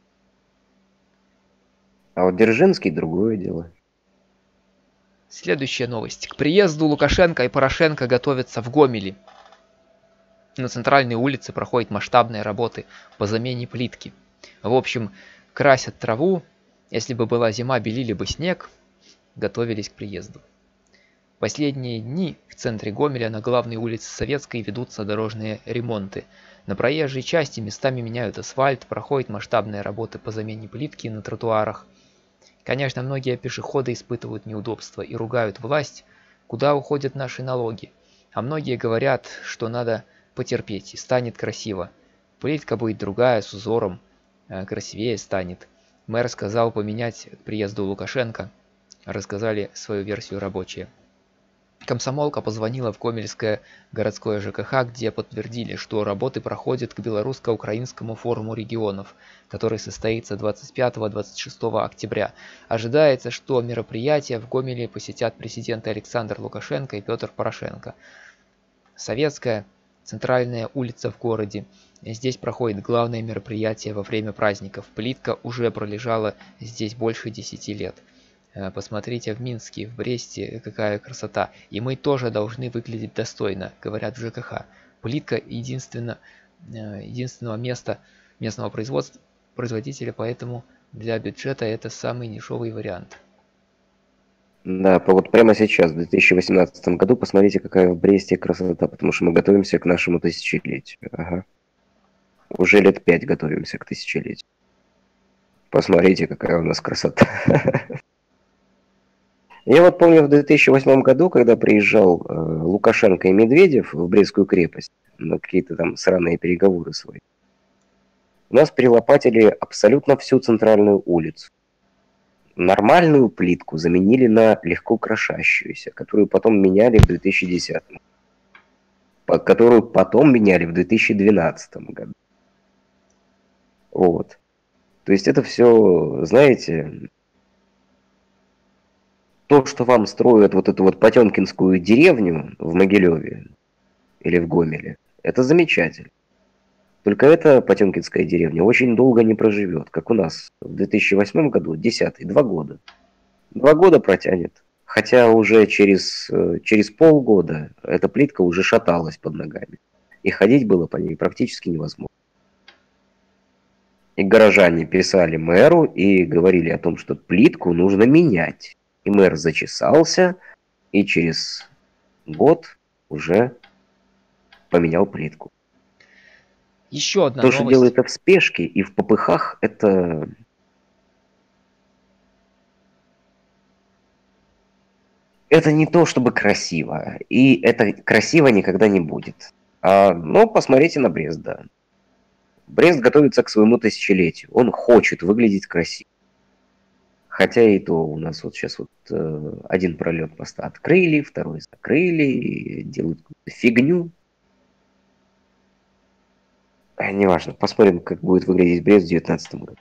А вот Дзержинский – другое дело. Следующая новость. К приезду Лукашенко и Порошенко готовятся в Гомеле. На центральной улице проходят масштабные работы по замене плитки. В общем, красят траву. Если бы была зима, белили бы снег. Готовились к приезду. Последние дни в центре Гомеля на главной улице Советской ведутся дорожные ремонты. На проезжей части местами меняют асфальт, проходят масштабные работы по замене плитки на тротуарах. Конечно, многие пешеходы испытывают неудобства и ругают власть, куда уходят наши налоги. А многие говорят, что надо потерпеть и станет красиво. Плитка будет другая, с узором, красивее станет. Мэр сказал поменять к приезду Лукашенко. Рассказали свою версию рабочие. Комсомолка позвонила в Гомельское городское ЖКХ, где подтвердили, что работы проходят к Белорусско-Украинскому форуму регионов, который состоится двадцать пятого — двадцать шестого октября. Ожидается, что мероприятие в Гомеле посетят президенты Александр Лукашенко и Петр Порошенко. Советская, центральная улица в городе. Здесь проходит главное мероприятие во время праздников. Плитка уже пролежала здесь больше десяти лет. Посмотрите в Минске, в Бресте, какая красота. И мы тоже должны выглядеть достойно, говорят в ЖКХ. Плитка единственно, единственного места местного производства, производителя, поэтому для бюджета это самый дешевый вариант. Да, вот прямо сейчас, в две тысячи восемнадцатом году, посмотрите, какая в Бресте красота, потому что мы готовимся к нашему тысячелетию. Ага. Уже лет пять готовимся к тысячелетию. Посмотрите, какая у нас красота. Я вот помню в две тысячи восьмом году, когда приезжал э, Лукашенко и Медведев в Брестскую крепость на какие-то там сраные переговоры свои, у нас перелопатили абсолютно всю центральную улицу. Нормальную плитку заменили на легко крошащуюся, которую потом меняли в две тысячи десятом, которую потом меняли в две тысячи двенадцатом году. Вот. То есть это все, знаете... То, что вам строят вот эту вот Потемкинскую деревню в Могилеве или в Гомеле, это замечательно. Только эта Потемкинская деревня очень долго не проживет, как у нас в две тысячи восьмом году, десятый, два года. Два года протянет, хотя уже через, через полгода эта плитка уже шаталась под ногами, и ходить было по ней практически невозможно. И горожане писали мэру и говорили о том, что плитку нужно менять. И мэр зачесался, и через год уже поменял плитку. Еще одна То, новость. что делает это в спешке и в попыхах, это... Это не то, чтобы красиво. И это красиво никогда не будет. А, но посмотрите на Брест, да. Брест готовится к своему тысячелетию. Он хочет выглядеть красиво. Хотя и то у нас вот сейчас вот э, один пролет поста открыли, второй закрыли, делают какую-то фигню. А, неважно, посмотрим, как будет выглядеть Брест в две тысячи девятнадцатом году.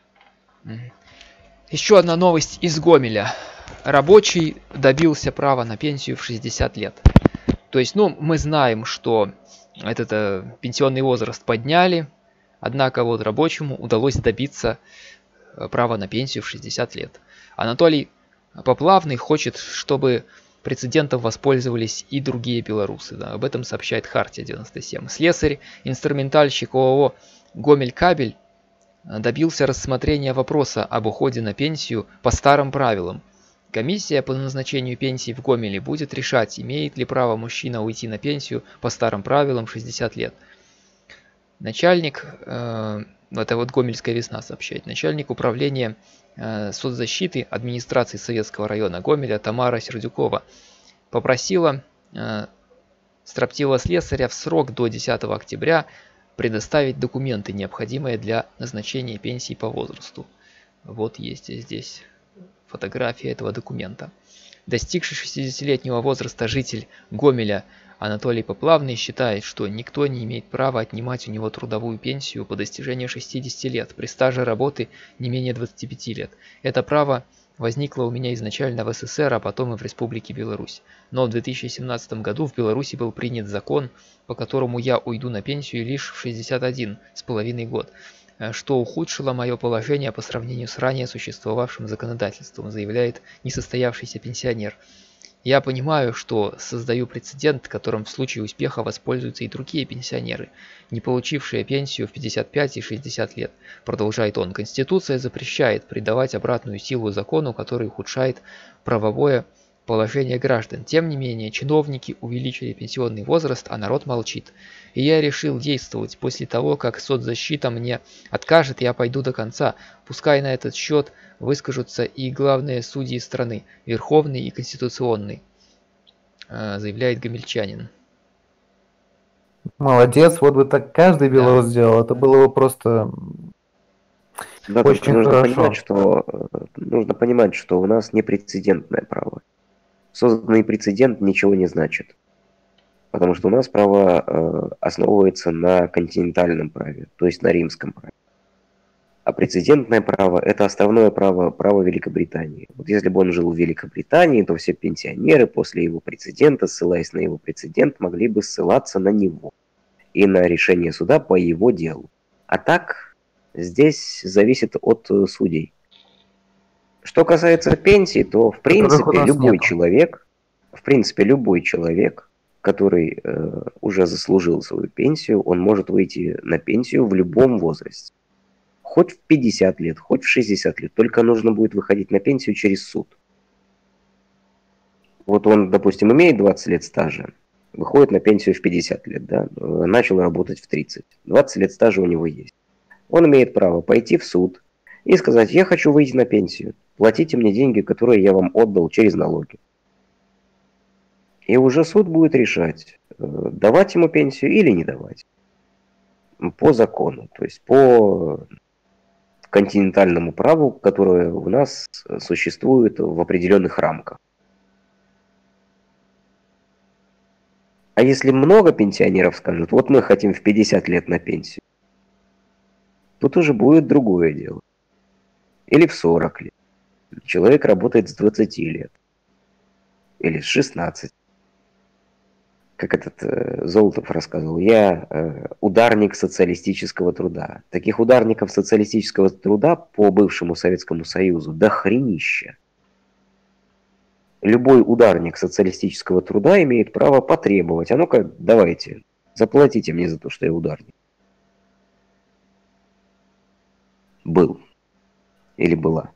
Еще одна новость из Гомеля. Рабочий добился права на пенсию в шестьдесят лет. То есть, ну, мы знаем, что этот э, пенсионный возраст подняли, однако вот рабочему удалось добиться э, права на пенсию в шестьдесят лет. Анатолий Поплавный хочет, чтобы прецедентом воспользовались и другие белорусы. Да, об этом сообщает Хартия девяносто семь. Слесарь, инструментальщик ООО «Гомель-Кабель» добился рассмотрения вопроса об уходе на пенсию по старым правилам. Комиссия по назначению пенсии в Гомеле будет решать, имеет ли право мужчина уйти на пенсию по старым правилам в шестьдесят лет. Начальник, э, это вот Гомельская весна сообщает, начальник управления э, соцзащиты администрации Советского района Гомеля Тамара Сердюкова попросила э, строптивого слесаря в срок до десятого октября предоставить документы, необходимые для назначения пенсии по возрасту. Вот есть здесь фотография этого документа. Достигший шестидесятилетнего возраста житель Гомеля Анатолий Поплавный считает, что никто не имеет права отнимать у него трудовую пенсию по достижению шестидесяти лет при стаже работы не менее двадцати пяти лет. Это право возникло у меня изначально в СССР, а потом и в Республике Беларусь. Но в две тысячи семнадцатом году в Беларуси был принят закон, по которому я уйду на пенсию лишь в шестьдесят один с половиной год, что ухудшило мое положение по сравнению с ранее существовавшим законодательством, заявляет несостоявшийся пенсионер. Я понимаю, что создаю прецедент, которым в случае успеха воспользуются и другие пенсионеры, не получившие пенсию в пятьдесят пять и шестьдесят лет. Продолжает он. Конституция запрещает придавать обратную силу закону, который ухудшает правовое положение граждан. Тем не менее, чиновники увеличили пенсионный возраст, а народ молчит. И я решил действовать. После того, как соцзащита мне откажет, я пойду до конца. Пускай на этот счет выскажутся и главные судьи страны, Верховный и Конституционный, заявляет гомельчанин. Молодец, вот бы так каждый белорус да. сделал, это было бы просто да, очень нужно хорошо. Понимать, что, нужно понимать, что у нас непрецедентное право. Созданный прецедент ничего не значит. Потому что у нас право э, основывается на континентальном праве, то есть на римском праве. А прецедентное право – это основное право, право Великобритании. Вот если бы он жил в Великобритании, то все пенсионеры после его прецедента, ссылаясь на его прецедент, могли бы ссылаться на него и на решение суда по его делу. А так, здесь зависит от судей. Что касается пенсии, то в принципе любой нету. человек, в принципе любой человек, который э, уже заслужил свою пенсию, он может выйти на пенсию в любом возрасте. Хоть в пятьдесят лет, хоть в шестьдесят лет. Только нужно будет выходить на пенсию через суд. Вот он, допустим, имеет двадцать лет стажа, выходит на пенсию в пятьдесят лет, да, начал работать в тридцать. двадцать лет стажа у него есть. Он имеет право пойти в суд и сказать: я хочу выйти на пенсию, платите мне деньги, которые я вам отдал через налоги. И уже суд будет решать, давать ему пенсию или не давать. По закону, то есть по континентальному праву, которое у нас существует в определенных рамках. А если много пенсионеров скажут: вот мы хотим в пятьдесят лет на пенсию, тут уже будет другое дело. Или в сорок лет. Человек работает с двадцати лет. Или с шестнадцати. Как этот э, Золотов рассказывал, я э, ударник социалистического труда. Таких ударников социалистического труда по бывшему Советскому Союзу дохренища. Любой ударник социалистического труда имеет право потребовать: а ну-ка, давайте, заплатите мне за то, что я ударник. Был. Или была.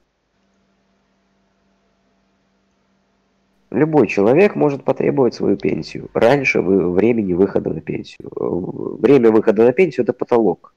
Любой человек может потребовать свою пенсию раньше времени выхода на пенсию. Время выхода на пенсию – это потолок.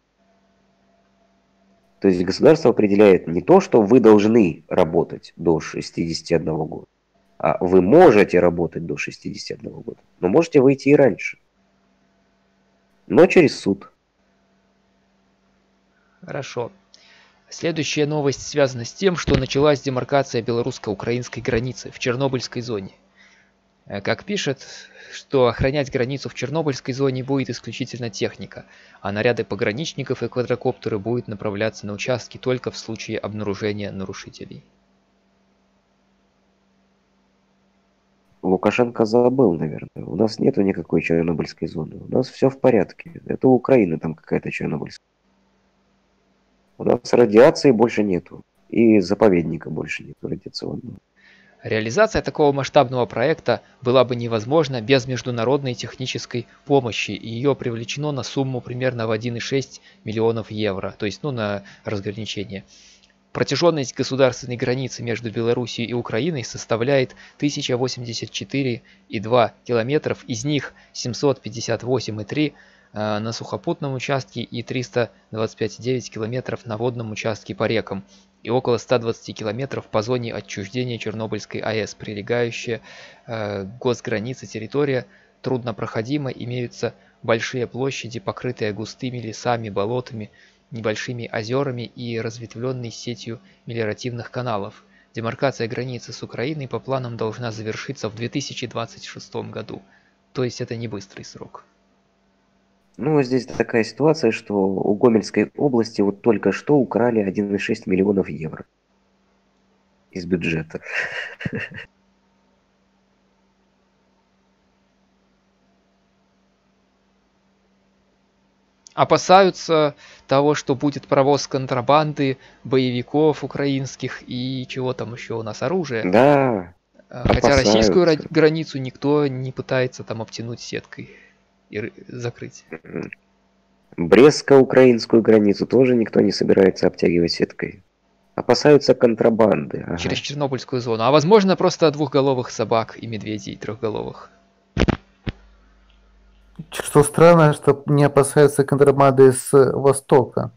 То есть государство определяет не то, что вы должны работать до шестидесяти одного года, а вы можете работать до шестидесяти одного года, но можете выйти и раньше. Но через суд. Хорошо. Следующая новость связана с тем, что началась демаркация белорусско-украинской границы в Чернобыльской зоне. Как пишет, что охранять границу в Чернобыльской зоне будет исключительно техника, а наряды пограничников и квадрокоптеры будут направляться на участки только в случае обнаружения нарушителей. Лукашенко забыл, наверное. У нас нету никакой Чернобыльской зоны. У нас все в порядке. Это у Украины там какая-то Чернобыльская. У нас радиации больше нету. И заповедника больше нету радиационного. Реализация такого масштабного проекта была бы невозможна без международной технической помощи, и ее привлечено на сумму примерно в один и шесть миллионов евро, то есть ну, на разграничение. Протяженность государственной границы между Белоруссией и Украиной составляет тысяча восемьдесят четыре и два километров, из них семьсот пятьдесят восемь и три э, на сухопутном участке и триста двадцать пять и девять километров на водном участке по рекам, и около ста двадцати километров по зоне отчуждения Чернобыльской АЭС. Прилегающая э, к госгранице территория труднопроходима, имеются большие площади, покрытые густыми лесами, болотами, небольшими озерами и разветвленной сетью мелиоративных каналов. Демаркация границы с Украиной по планам должна завершиться в две тысячи двадцать шестом году, то есть это не быстрый срок. Ну, здесь такая ситуация, что у Гомельской области вот только что украли один и шесть миллионов евро из бюджета. Опасаются того, что будет провоз контрабанды, боевиков украинских и чего там еще у нас, оружия. Да. Хотя опасаются. Российскую границу никто не пытается там обтянуть сеткой и закрыть. Брестско-украинскую границу тоже никто не собирается обтягивать сеткой. Опасаются контрабанды. Ага. Через Чернобыльскую зону. А возможно просто двухголовых собак и медведей трехголовых. Что странно, что не опасаются контрабанды с Востока.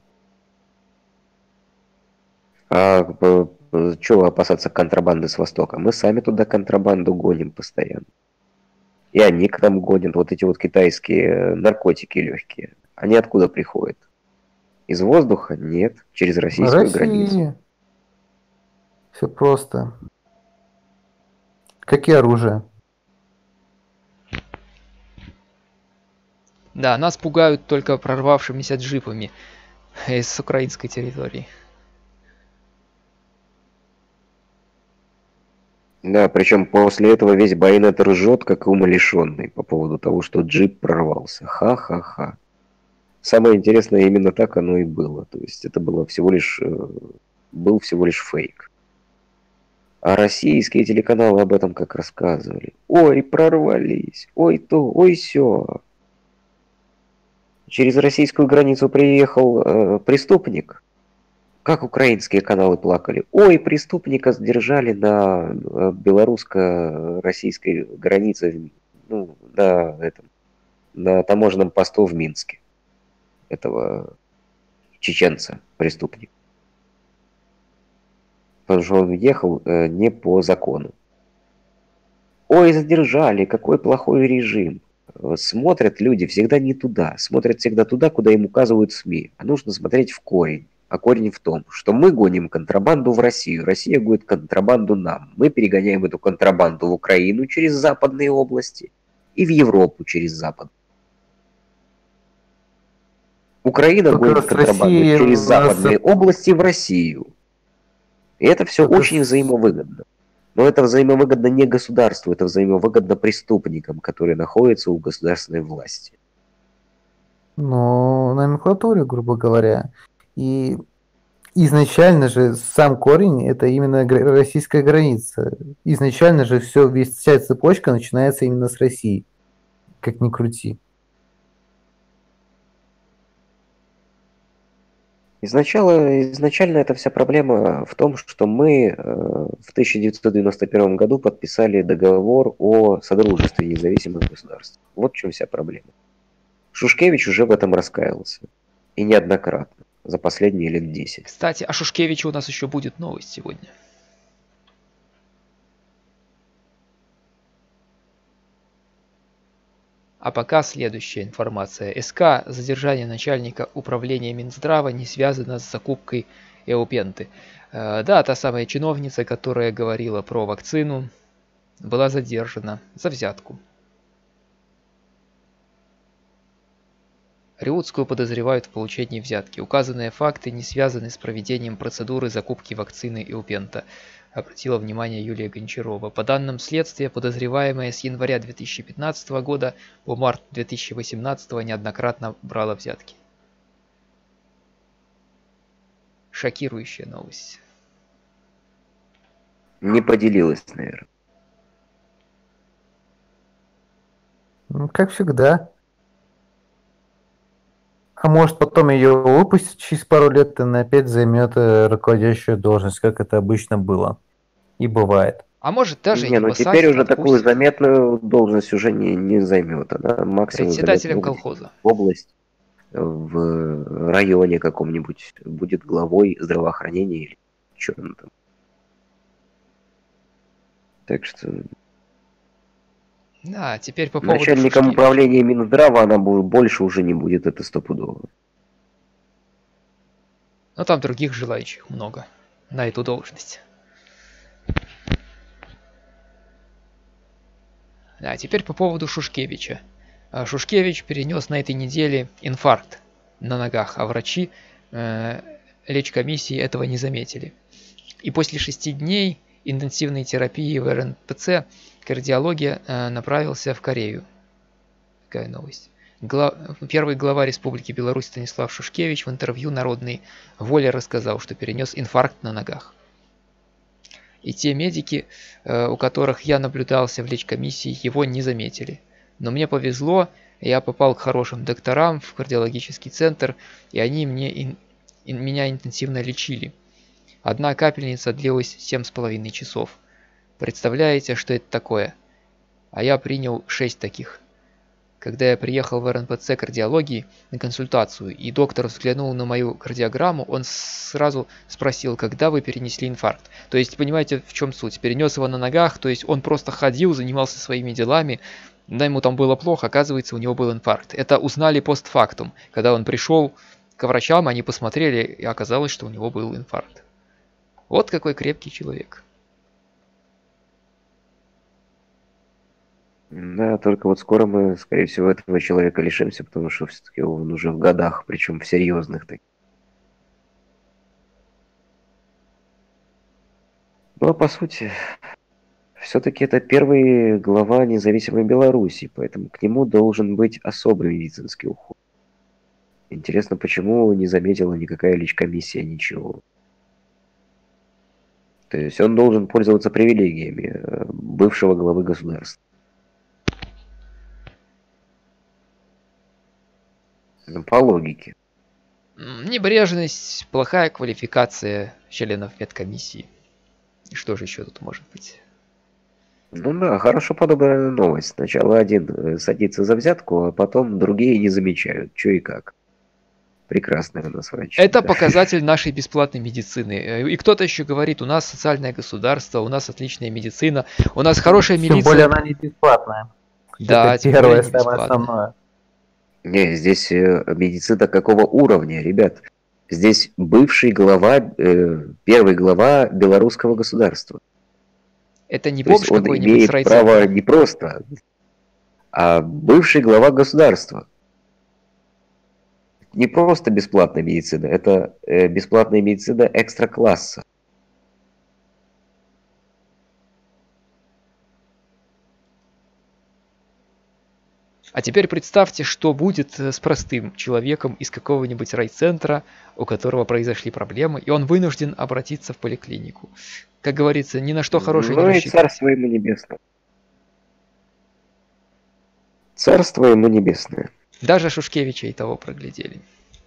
А чего опасаться контрабанды с Востока? Мы сами туда контрабанду гоним постоянно. И они к нам гонят. Вот эти вот китайские наркотики легкие. Они откуда приходят? Из воздуха? Нет. Через российскую Россия. границу. Все просто. Какие оружия? Да, нас пугают только прорвавшимися джипами с украинской территории. Да, причем после этого весь байонет ржет, как умалишенный, по поводу того, что джип прорвался. Ха-ха-ха. Самое интересное, именно так оно и было. То есть это было всего лишь, был всего лишь фейк. А российские телеканалы об этом как рассказывали. Ой, прорвались, ой то, ой сё. Через российскую границу приехал э, преступник. Как украинские каналы плакали. Ой, преступника задержали на э, белорусско-российской границе, ну, на, этом, на таможенном посту в Минске. Этого чеченца, преступника. Потому что он ехал э, не по закону. Ой, задержали, какой плохой режим. Смотрят люди всегда не туда. Смотрят всегда туда, куда им указывают СМИ. А нужно смотреть в корень. А корень в том, что мы гоним контрабанду в Россию. Россия гонит контрабанду нам. Мы перегоняем эту контрабанду в Украину через западные области и в Европу через запад. Украина Только гонит контрабанду Россия через западные нас... области в Россию. И это все Только... очень взаимовыгодно. Но это взаимовыгодно не государству, это взаимовыгодно преступникам, которые находятся у государственной власти. Ну, номенклатуре, грубо говоря. И изначально же сам корень это именно российская граница. Изначально же все, весь, вся цепочка начинается именно с России. Как ни крути. Изначально, изначально эта вся проблема в том, что мы э, в тысяча девятьсот девяносто первом году подписали договор о содружестве независимых государств. Вот в чем вся проблема. Шушкевич уже в этом раскаялся. И неоднократно. За последние лет десять. Кстати, о Шушкевиче у нас еще будет новость сегодня. А пока следующая информация. СК задержание начальника управления Минздрава не связано с закупкой Эупенты. Да, та самая чиновница, которая говорила про вакцину, была задержана за взятку. Реутскую подозревают в получении взятки. Указанные факты не связаны с проведением процедуры закупки вакцины Эупента, обратила внимание Юлия Гончарова. По данным следствия, подозреваемая с января две тысячи пятнадцатого года по март две тысячи восемнадцатого неоднократно брала взятки. Шокирующая новость. Не поделилась, наверное. Ну, как всегда. А может, потом ее выпустят через пару лет, и она опять займет руководящую должность, как это обычно было. И бывает. А может, даже не, и ну посадят, теперь уже отпустят. такую заметную должность уже не, не займет. Она максимум Председателем займет колхоза. в область, в районе каком-нибудь, будет главой здравоохранения или что он там. Так что... Да, теперь по поводу начальником Шушкевича. управления Минздрава она будет, больше уже не будет, это стопудово. Но там других желающих много на эту должность. Да, теперь по поводу Шушкевича. Шушкевич перенес на этой неделе инфаркт на ногах, а врачи э, лечкомиссии этого не заметили. И после шести дней интенсивной терапии в эр эн пэ цэ кардиология э, направился в Корею. Такая новость. Гла... Первый глава Республики Беларусь Станислав Шушкевич в интервью «Народной воле» рассказал, что перенес инфаркт на ногах. И те медики, э, у которых я наблюдался в лечкомиссии, его не заметили. Но мне повезло, я попал к хорошим докторам в кардиологический центр, и они мне ин... Ин... меня интенсивно лечили. Одна капельница длилась семь с половиной часов. Представляете, что это такое? А я принял шесть таких. Когда я приехал в эр эн пэ цэ кардиологии на консультацию, и доктор взглянул на мою кардиограмму, он сразу спросил, когда вы перенесли инфаркт. То есть, понимаете, в чем суть? Перенес его на ногах, то есть он просто ходил, занимался своими делами, да, ему там было плохо, оказывается, у него был инфаркт. Это узнали постфактум. Когда он пришел к врачам, они посмотрели, и оказалось, что у него был инфаркт. Вот какой крепкий человек. Да, только вот скоро мы, скорее всего, этого человека лишимся, потому что все-таки он уже в годах, причем в серьезных таких. Но, по сути, все-таки это первый глава независимой Беларуси, поэтому к нему должен быть особый медицинский уход. Интересно, почему не заметила никакая лечкомиссия ничего. То есть он должен пользоваться привилегиями бывшего главы государства. По логике. Небрежность, плохая квалификация членов медкомиссии. И что же еще тут может быть? Ну да, хорошо подобранная новость. Сначала один садится за взятку, а потом другие не замечают, что и как. Прекрасная у нас врач. Это показатель нашей бесплатной медицины. И кто-то еще говорит, у нас социальное государство, у нас отличная медицина, у нас хорошая милиция. Тем более она не бесплатная. Да, это первое, самое основное. Не, здесь э, медицина какого уровня, ребят? Здесь бывший глава, э, первый глава белорусского государства. Это не То есть бомж он какой-нибудь имеет с райцентра. право не просто, а бывший глава государства. Не просто бесплатная медицина, это э, бесплатная медицина экстра-класса. А теперь представьте, что будет с простым человеком из какого-нибудь райцентра, у которого произошли проблемы, и он вынужден обратиться в поликлинику. Как говорится, ни на что хорошее ну не и рассчитывайте. царство ему небесное. Царство ему небесное. Даже Шушкевича и того проглядели.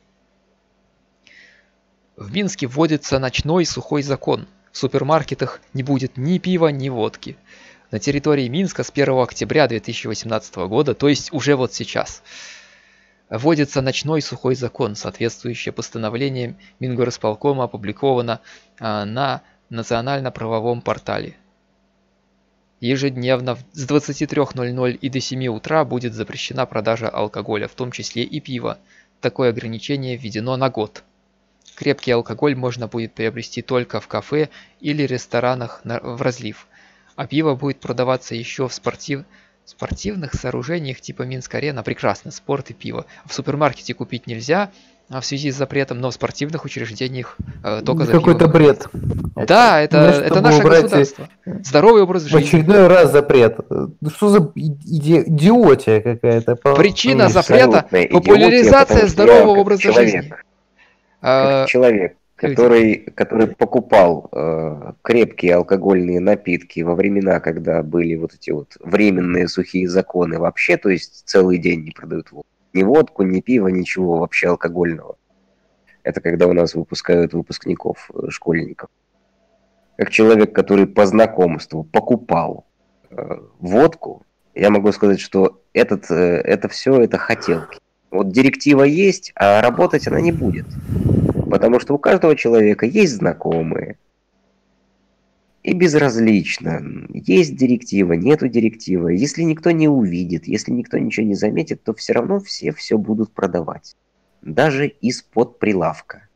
В Минске вводится ночной сухой закон. В супермаркетах не будет ни пива, ни водки. На территории Минска с первого октября две тысячи восемнадцатого года, то есть уже вот сейчас, вводится ночной сухой закон. Соответствующее постановление Мингорисполкома опубликовано а, на национально-правовом портале. Ежедневно с двадцати трёх ноль-ноль и до семи утра будет запрещена продажа алкоголя, в том числе и пива. Такое ограничение введено на год. Крепкий алкоголь можно будет приобрести только в кафе или ресторанах на, в разлив, а пиво будет продаваться еще в спортив, спортивных сооружениях типа Минск-арена. Прекрасно, спорт и пиво. В супермаркете купить нельзя в связи с запретом, но в спортивных учреждениях э, только за Какой-то бред. Да, это, это наше государство. Здоровый образ жизни. В очередной раз запрет. Что за иди идиотия какая-то? Причина запрета – популяризация идиотия, здорового образа человек, жизни. Как человек, который, который покупал э, крепкие алкогольные напитки во времена, когда были вот эти вот временные сухие законы вообще, то есть целый день не продают водку. Ни водку, ни пиво, ничего вообще алкогольного. Это когда у нас выпускают выпускников, школьников. Как человек, который по знакомству покупал э, водку, я могу сказать, что этот, э, это все это хотелки. Вот директива есть, а работать она не будет. Потому что у каждого человека есть знакомые. И безразлично. Есть директива, нету директивы. Если никто не увидит, если никто ничего не заметит, то все равно все все будут продавать. Даже из-под прилавка.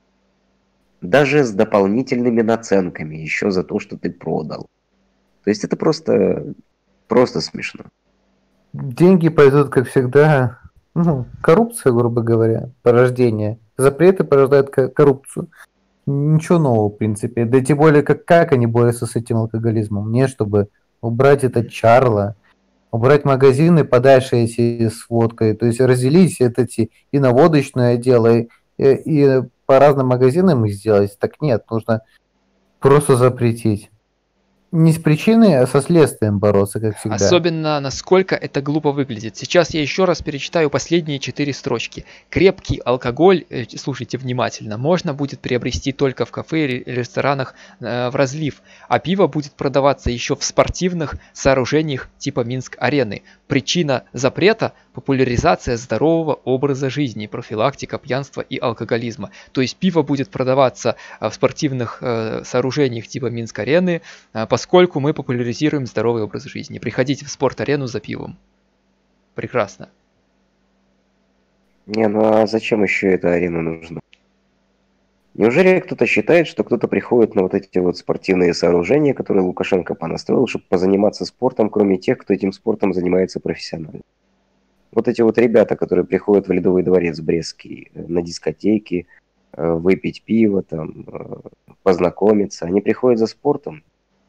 Даже с дополнительными наценками еще за то, что ты продал. То есть это просто, просто смешно. Деньги пойдут, как всегда, ну, коррупция, грубо говоря, порождение. Запреты порождают коррупцию. Ничего нового, в принципе. Да тем более, как, как они борются с этим алкоголизмом? Не, чтобы убрать это чарло, убрать магазины подальше эти с водкой, то есть разделить это эти и на водочное дело, и, и по разным магазинам их сделать. Так нет, нужно просто запретить. Не с причиной, а со следствием бороться, как всегда. Особенно, насколько это глупо выглядит. Сейчас я еще раз перечитаю последние четыре строчки. Крепкий алкоголь, э, слушайте внимательно, можно будет приобрести только в кафе или ресторанах э, в разлив, а пиво будет продаваться еще в спортивных сооружениях типа Минск-арены. Причина запрета – популяризация здорового образа жизни, профилактика пьянства и алкоголизма. То есть пиво будет продаваться в спортивных э, сооружениях типа Минск-арены, э, поскольку мы популяризируем здоровый образ жизни. Приходите в спорт-арену за пивом. Прекрасно. Не, ну а зачем еще эта арена нужна? Неужели кто-то считает, что кто-то приходит на вот эти вот спортивные сооружения, которые Лукашенко понастроил, чтобы позаниматься спортом, кроме тех, кто этим спортом занимается профессионально? Вот эти вот ребята, которые приходят в Ледовый дворец Брестский на дискотеки, выпить пиво, там, познакомиться, они приходят за спортом.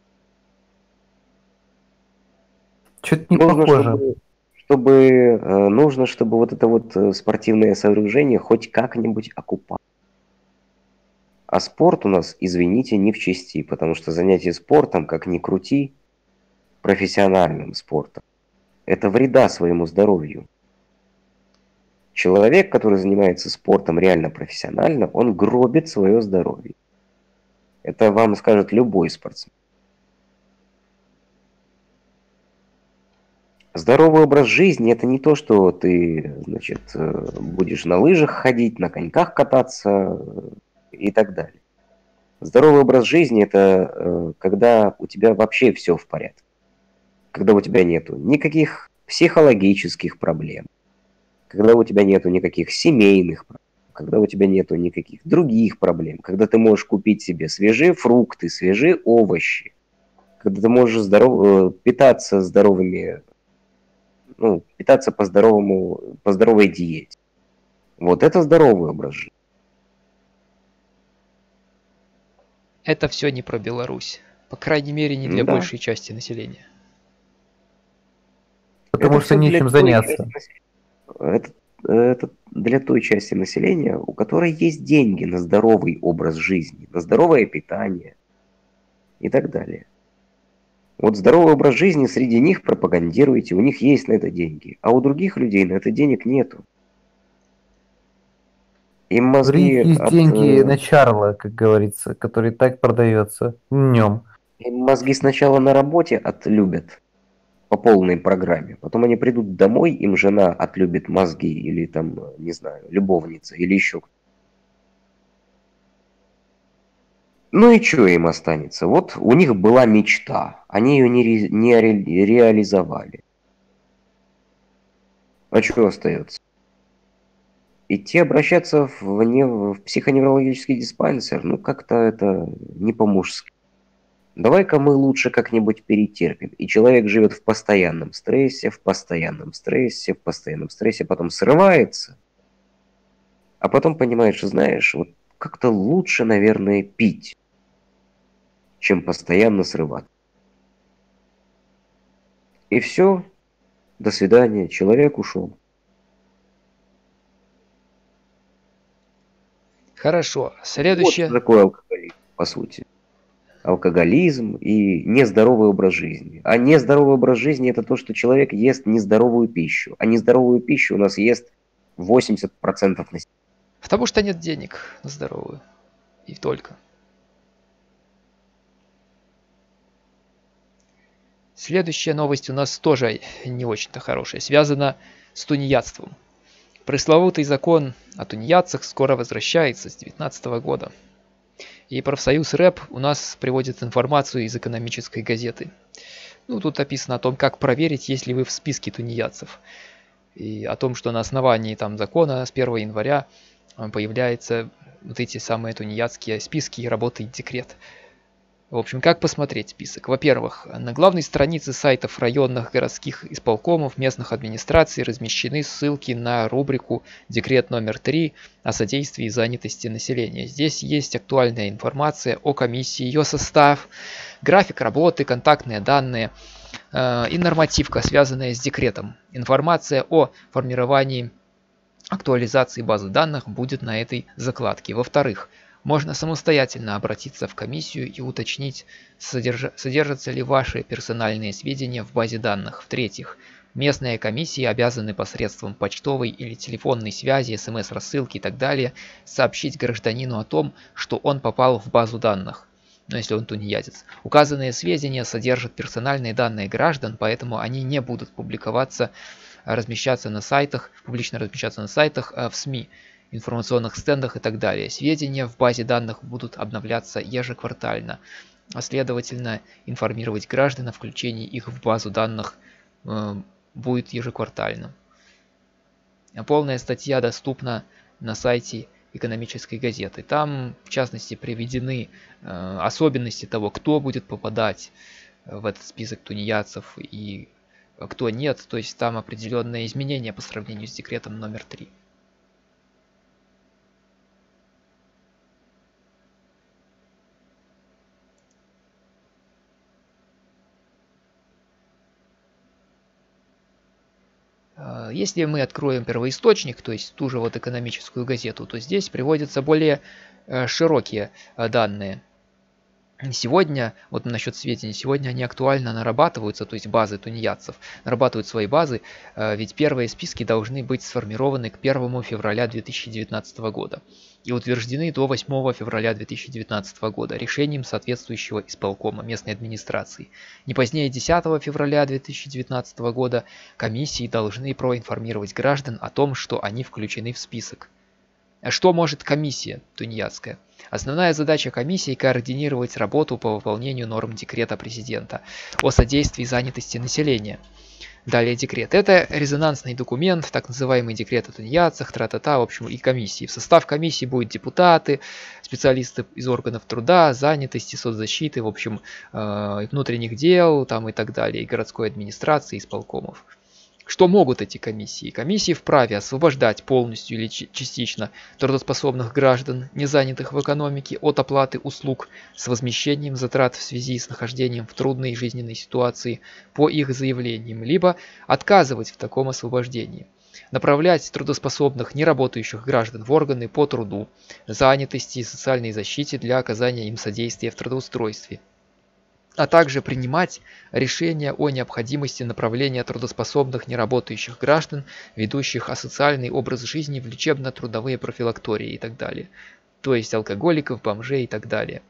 Что-то не нужно, похоже. Чтобы, чтобы, нужно, чтобы вот это вот спортивное сооружение хоть как-нибудь окупало. А спорт у нас, извините, не в чести, потому что занятие спортом, как ни крути, профессиональным спортом, это вреда своему здоровью. Человек, который занимается спортом реально профессионально, он гробит свое здоровье. Это вам скажет любой спортсмен. Здоровый образ жизни – это не то, что ты, значит, будешь на лыжах ходить, на коньках кататься и так далее. Здоровый образ жизни – это когда у тебя вообще все в порядке. Когда у тебя нету никаких психологических проблем, когда у тебя нету никаких семейных проблем, когда у тебя нету никаких других проблем, когда ты можешь купить себе свежие фрукты, свежие овощи, когда ты можешь здоров... питаться здоровыми, ну, питаться по здоровому, по здоровой диете. Вот это здоровый образ жизни. Это все не про Беларусь. По крайней мере, не для да. большей части населения. Потому это что нечем заняться. Это, это для той части населения, у которой есть деньги на здоровый образ жизни, на здоровое питание и так далее. Вот здоровый образ жизни среди них пропагандируете, у них есть на это деньги, а у других людей на это денег нету. Им мозги есть от... деньги на чарло, как говорится, который так продается днем. Им мозги сначала на работе отлюбят по полной программе, потом они придут домой, им жена отлюбит мозги или там, не знаю, любовница или еще кто-то. Ну и что им останется? Вот у них была мечта, они ее не, ре... не ре... реализовали. А что остается? идти обращаться в, не, в психоневрологический диспансер, ну как-то это не по-мужски. Давай-ка мы лучше как-нибудь перетерпим. И человек живет в постоянном стрессе, в постоянном стрессе, в постоянном стрессе, потом срывается, а потом понимаешь, что знаешь, вот как-то лучше, наверное, пить, чем постоянно срываться. И все, до свидания, человек ушел. Хорошо, следующее... Вот такой алкоголизм, по сути. Алкоголизм и нездоровый образ жизни. А нездоровый образ жизни – это то, что человек ест нездоровую пищу. А нездоровую пищу у нас ест восемьдесят процентов населения. Потому что нет денег на здоровую. И только. Следующая новость у нас тоже не очень-то хорошая. Связана с тунеядством. Пресловутый закон о тунеядцах скоро возвращается с две тысячи девятнадцатого года. И профсоюз рэп у нас приводит информацию из экономической газеты. Ну, тут написано о том, как проверить, есть ли вы в списке тунеядцев. И о том, что на основании там закона с первого января появляются вот эти самые тунеядские списки и работает декрет. В общем, как посмотреть список? Во-первых, на главной странице сайтов районных городских исполкомов местных администраций размещены ссылки на рубрику «Декрет номер три» о содействии занятости населения. Здесь есть актуальная информация о комиссии, ее состав, график работы, контактные данные э, и нормативка, связанная с декретом. Информация о формировании актуализации базы данных будет на этой закладке. Во-вторых, можно самостоятельно обратиться в комиссию и уточнить, содерж... содержатся ли ваши персональные сведения в базе данных. В-третьих, местные комиссии обязаны посредством почтовой или телефонной связи, смс-рассылки и так далее сообщить гражданину о том, что он попал в базу данных. Но если он тунеядец. Указанные сведения содержат персональные данные граждан, поэтому они не будут публиковаться, размещаться на сайтах, публично размещаться на сайтах, в СМИ, информационных стендах и так далее. Сведения в базе данных будут обновляться ежеквартально, а следовательно информировать граждан о включении их в базу данных э, будет ежеквартально. Полная статья доступна на сайте экономической газеты. Там в частности приведены э, особенности того, кто будет попадать в этот список тунеядцев и кто нет. То есть там определенные изменения по сравнению с декретом номер три. Если мы откроем первоисточник, то есть ту же вот экономическую газету, то здесь приводятся более широкие данные. Сегодня, вот насчет сведений, сегодня они актуально нарабатываются, то есть базы тунеядцев нарабатывают свои базы, ведь первые списки должны быть сформированы к первому февраля две тысячи девятнадцатого года и утверждены до восьмого февраля две тысячи девятнадцатого года решением соответствующего исполкома местной администрации. Не позднее десятого февраля две тысячи девятнадцатого года комиссии должны проинформировать граждан о том, что они включены в список. Что может комиссия тунеядская? Основная задача комиссии – координировать работу по выполнению норм декрета президента о содействии занятости населения. Далее декрет. Это резонансный документ, так называемый декрет о тунеядцах, тра-та-та, в общем, и комиссии. В состав комиссии будут депутаты, специалисты из органов труда, занятости, соцзащиты, в общем, э, внутренних дел там, и так далее, и городской администрации, исполкомов. Что могут эти комиссии? Комиссии вправе освобождать полностью или частично трудоспособных граждан, не занятых в экономике, от оплаты услуг с возмещением затрат в связи с нахождением в трудной жизненной ситуации по их заявлениям, либо отказывать в таком освобождении. Направлять трудоспособных неработающих граждан в органы по труду, занятости и социальной защите для оказания им содействия в трудоустройстве, а также принимать решения о необходимости направления трудоспособных неработающих граждан, ведущих асоциальный образ жизни в лечебно-трудовые профилактории и так далее, то есть алкоголиков, бомжей и так далее.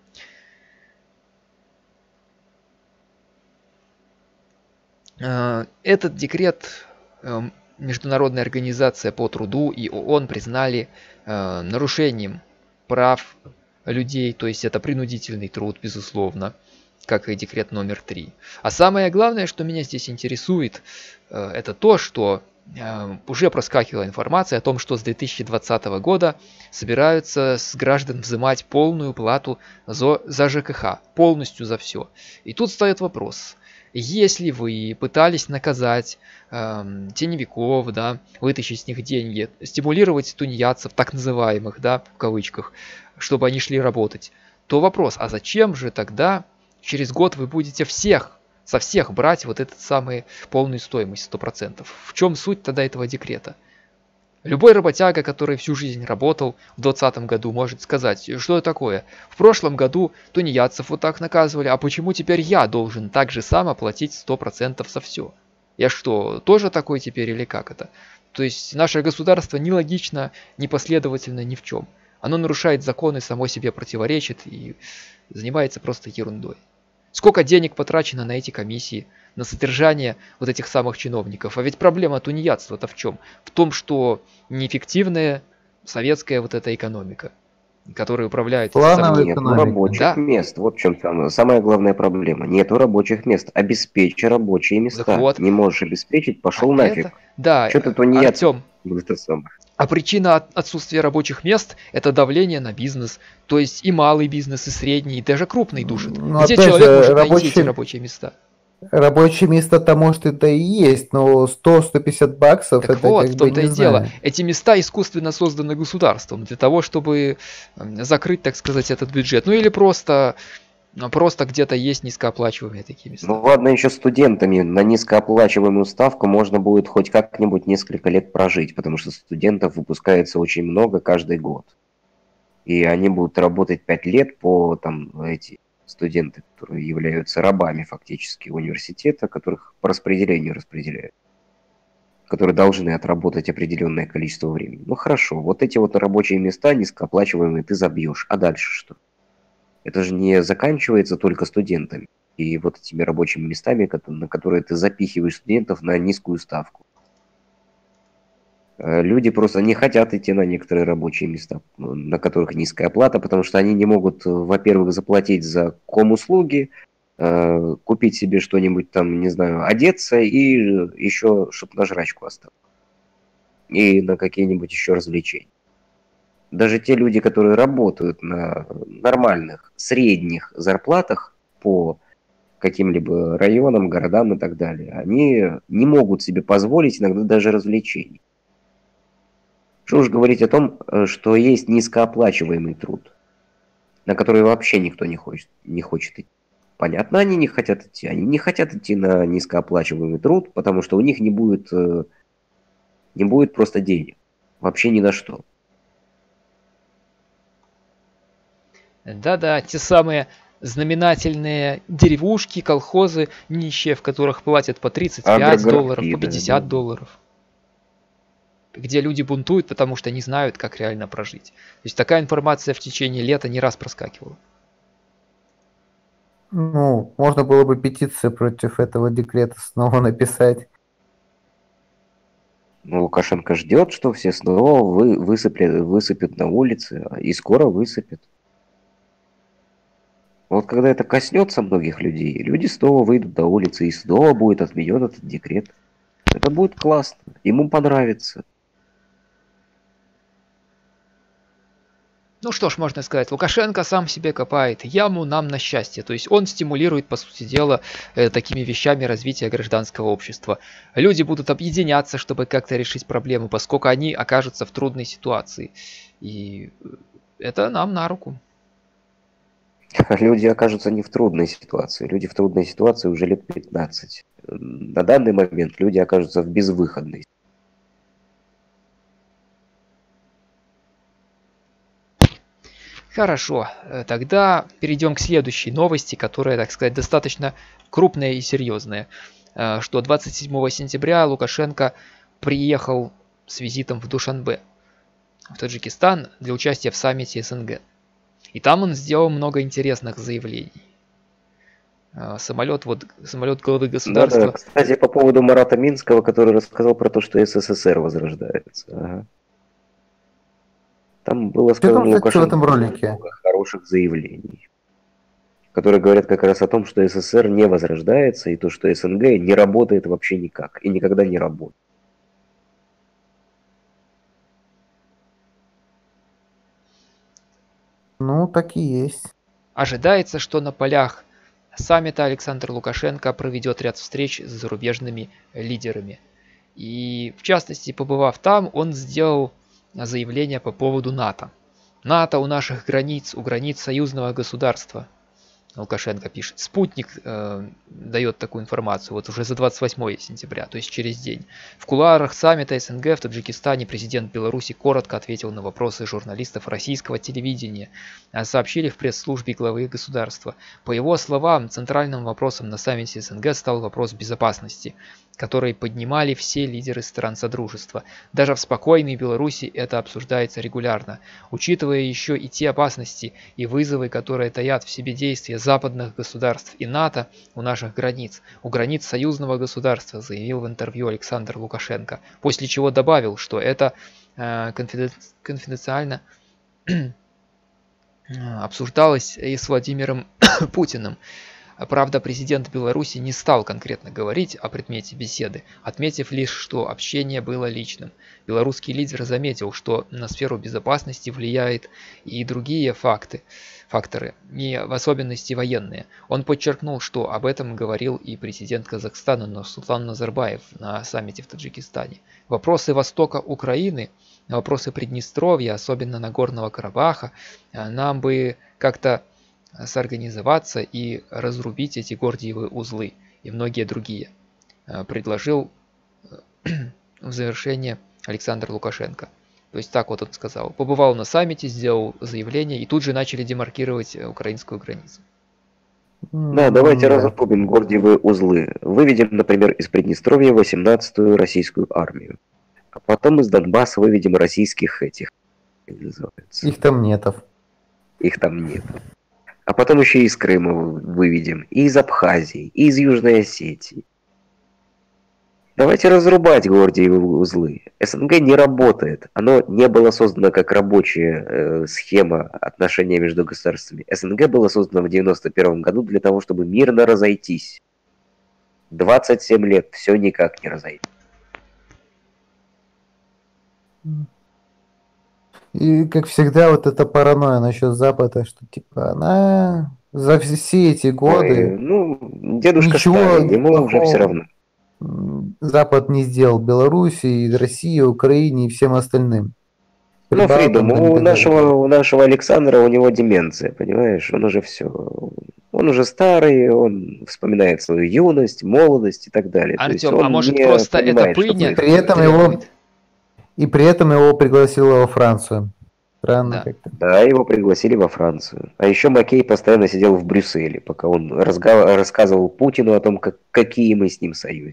Этот декрет Международная организация по труду и ООН признали нарушением прав людей, то есть это принудительный труд, безусловно, как и декрет номер три. А самое главное, что меня здесь интересует, это то, что уже проскакивала информация о том, что с две тысячи двадцатого года собираются с граждан взимать полную плату за, за ЖКХ, полностью за все. И тут встает вопрос, если вы пытались наказать э, теневиков, да, вытащить с них деньги, стимулировать тунеядцев, так называемых, да, в кавычках, чтобы они шли работать, то вопрос, а зачем же тогда через год вы будете всех со всех брать вот этот самый полную стоимость сто процентов. В чем суть тогда этого декрета? Любой работяга, который всю жизнь работал в двадцатом году, может сказать, что это такое. В прошлом году тунеядцев вот так наказывали, а почему теперь я должен так же само платить сто процентов за все? Я что, тоже такой теперь или как это? То есть наше государство нелогично, непоследовательно ни в чем. Оно нарушает законы, само себе противоречит и занимается просто ерундой. Сколько денег потрачено на эти комиссии, на содержание вот этих самых чиновников. А ведь проблема тунеядства-то в чем? В том, что неэффективная советская вот эта экономика, которая управляет... Нету рабочих да? мест. Вот в чем самая, самая главная проблема. Нету рабочих мест. Обеспечь рабочие места. Вот. Не можешь обеспечить, пошел а нафиг. Это... Да, что ты тунеядц... Артем, а причина отсутствия рабочих мест – это давление на бизнес. То есть и малый бизнес, и средний, и даже крупный душит. Но где человек же, может рабочие... найти эти рабочие места? Рабочие места-то, может, это и есть, но сто - сто пятьдесят баксов так это вот, как в том-то бы, и знаю. дело. Эти места искусственно созданы государством для того, чтобы закрыть, так сказать, этот бюджет. Ну или просто, просто где-то есть низкооплачиваемые такие места. Ну ладно, еще студентами на низкооплачиваемую ставку можно будет хоть как-нибудь несколько лет прожить, потому что студентов выпускается очень много каждый год. И они будут работать пять лет по там эти... студенты, которые являются рабами фактически университета, которых по распределению распределяют, которые должны отработать определенное количество времени. Ну хорошо, вот эти вот рабочие места низкооплачиваемые ты забьешь, а дальше что? Это же не заканчивается только студентами и вот этими рабочими местами, на которые ты запихиваешь студентов на низкую ставку. Люди просто не хотят идти на некоторые рабочие места, на которых низкая оплата, потому что они не могут, во-первых, заплатить за комуслуги, э, купить себе что-нибудь там, не знаю, одеться и еще, чтобы на жрачку осталось. И на какие-нибудь еще развлечения. Даже те люди, которые работают на нормальных, средних зарплатах по каким-либо районам, городам и так далее, они не могут себе позволить иногда даже развлечений. Что уж говорить о том, что есть низкооплачиваемый труд, на который вообще никто не хочет, не хочет идти. Понятно, они не хотят идти. Они не хотят идти на низкооплачиваемый труд, потому что у них не будет, не будет просто денег. Вообще ни на что. Да-да, те самые знаменательные деревушки, колхозы, нищие, в которых платят по тридцать пять долларов, по пятьдесят долларов. Где люди бунтуют, потому что не знают, как реально прожить. То есть такая информация в течение лета не раз проскакивала. Ну, можно было бы петицию против этого декрета снова написать. Ну, Лукашенко ждет, что все снова вы, высыпят, высыпят на улице, и скоро высыпят. Вот когда это коснется многих людей, люди снова выйдут на улицы, и снова будет отменен этот декрет. Это будет классно, ему понравится. Ну что ж, можно сказать, Лукашенко сам себе копает яму нам на счастье. То есть он стимулирует, по сути дела, э, такими вещами развития гражданского общества. Люди будут объединяться, чтобы как-то решить проблему, поскольку они окажутся в трудной ситуации. И это нам на руку. Люди окажутся не в трудной ситуации. Люди в трудной ситуации уже лет пятнадцать. На данный момент люди окажутся в безвыходной. Хорошо, тогда перейдем к следующей новости, которая, так сказать, достаточно крупная и серьезная. Что двадцать седьмого сентября Лукашенко приехал с визитом в Душанбе, в Таджикистан, для участия в саммите СНГ. И там он сделал много интересных заявлений. Самолет, вот, самолет главы государства... Да, да. Кстати, по поводу Марата Минского, который рассказал про то, что СССР возрождается. Ага. Там было сказано Лукашенко в этом ролике? много хороших заявлений, которые говорят как раз о том, что СССР не возрождается, и то, что СНГ не работает вообще никак, и никогда не работает. Ну, так и есть. Ожидается, что на полях саммита Александр Лукашенко проведет ряд встреч с зарубежными лидерами. И в частности, побывав там, он сделал заявление по поводу НАТО. НАТО у наших границ, у границ союзного государства. Лукашенко пишет. Спутник э, дает такую информацию вот уже за двадцать восьмое сентября, то есть через день. В кулуарах саммита СНГ в Таджикистане президент Беларуси коротко ответил на вопросы журналистов российского телевидения. Сообщили в пресс-службе главы государства. По его словам, центральным вопросом на саммите СНГ стал вопрос безопасности, который поднимали все лидеры стран Содружества. Даже в спокойной Беларуси это обсуждается регулярно. Учитывая еще и те опасности и вызовы, которые таят в себе действия западных государств и НАТО у наших границ, у границ союзного государства, заявил в интервью Александр Лукашенко, после чего добавил, что это э, конфиденци... конфиденциально обсуждалось и с Владимиром Путиным. Правда, президент Беларуси не стал конкретно говорить о предмете беседы, отметив лишь, что общение было личным. Белорусский лидер заметил, что на сферу безопасности влияет и другие факты, факторы, и в особенности военные. Он подчеркнул, что об этом говорил и президент Казахстана Нурсултан Назарбаев на саммите в Таджикистане. Вопросы востока Украины, вопросы Приднестровья, особенно Нагорного Карабаха, нам бы как-то сорганизоваться и разрубить эти гордиевые узлы и многие другие, предложил в завершение Александр Лукашенко. То есть так вот он сказал. Побывал на саммите, сделал заявление, и тут же начали демаркировать украинскую границу. Да, давайте да. разрубим гордиевые узлы. Выведем, например, из Приднестровья восемнадцатую российскую армию. А потом из Донбасса выведем российских этих. Называется. Их там нетов. Их там нет. А потом еще и из Крыма выведем, и из Абхазии, и из Южной Осетии. Давайте разрубать гордиевые узлы. СНГ не работает. Оно не было создано как рабочая э, схема отношений между государствами. СНГ было создано в девяносто первом году для того, чтобы мирно разойтись. двадцать семь лет все никак не разойтись. И, как всегда, вот эта паранойя насчет Запада, что, типа, она за все эти годы... Ой, ну, дедушка ничего Сталин, ему плохого уже все равно. Запад не сделал Белоруссии, России, Украине и всем остальным. Ну, Фридом, у нашего, у нашего Александра, у него деменция, понимаешь? Он уже все... Он уже старый, он вспоминает свою юность, молодость и так далее. Артем, а может просто это пыльня? При этом его... И при этом его пригласила во Францию. Странно да. как-то. Да, его пригласили во Францию. А еще Маккей постоянно сидел в Брюсселе, пока он разга... рассказывал Путину о том, как... какие мы с ним союзники.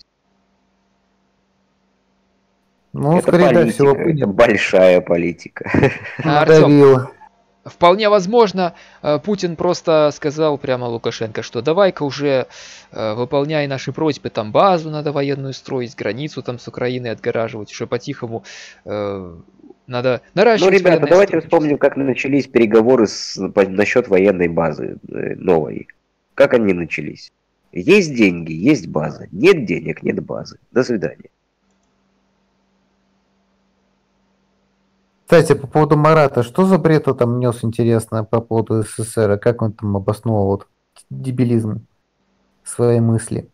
Ну, это скорее политика, всего, это большая политика. Артем, вполне возможно, Путин просто сказал прямо Лукашенко, что давай-ка уже выполняй наши просьбы, там базу надо военную строить, границу там с Украиной отгораживать, уже по-тихому э, надо наращивать. Ну, ребята, давайте вспомним, как начались переговоры с, по, насчет военной базы новой. Как они начались? Есть деньги, есть база. Нет денег, нет базы. До свидания. Кстати, по поводу Марата, что за бред он там нес, интересно, по поводу СССР? Как он там обосновал вот дебилизм своей мысли?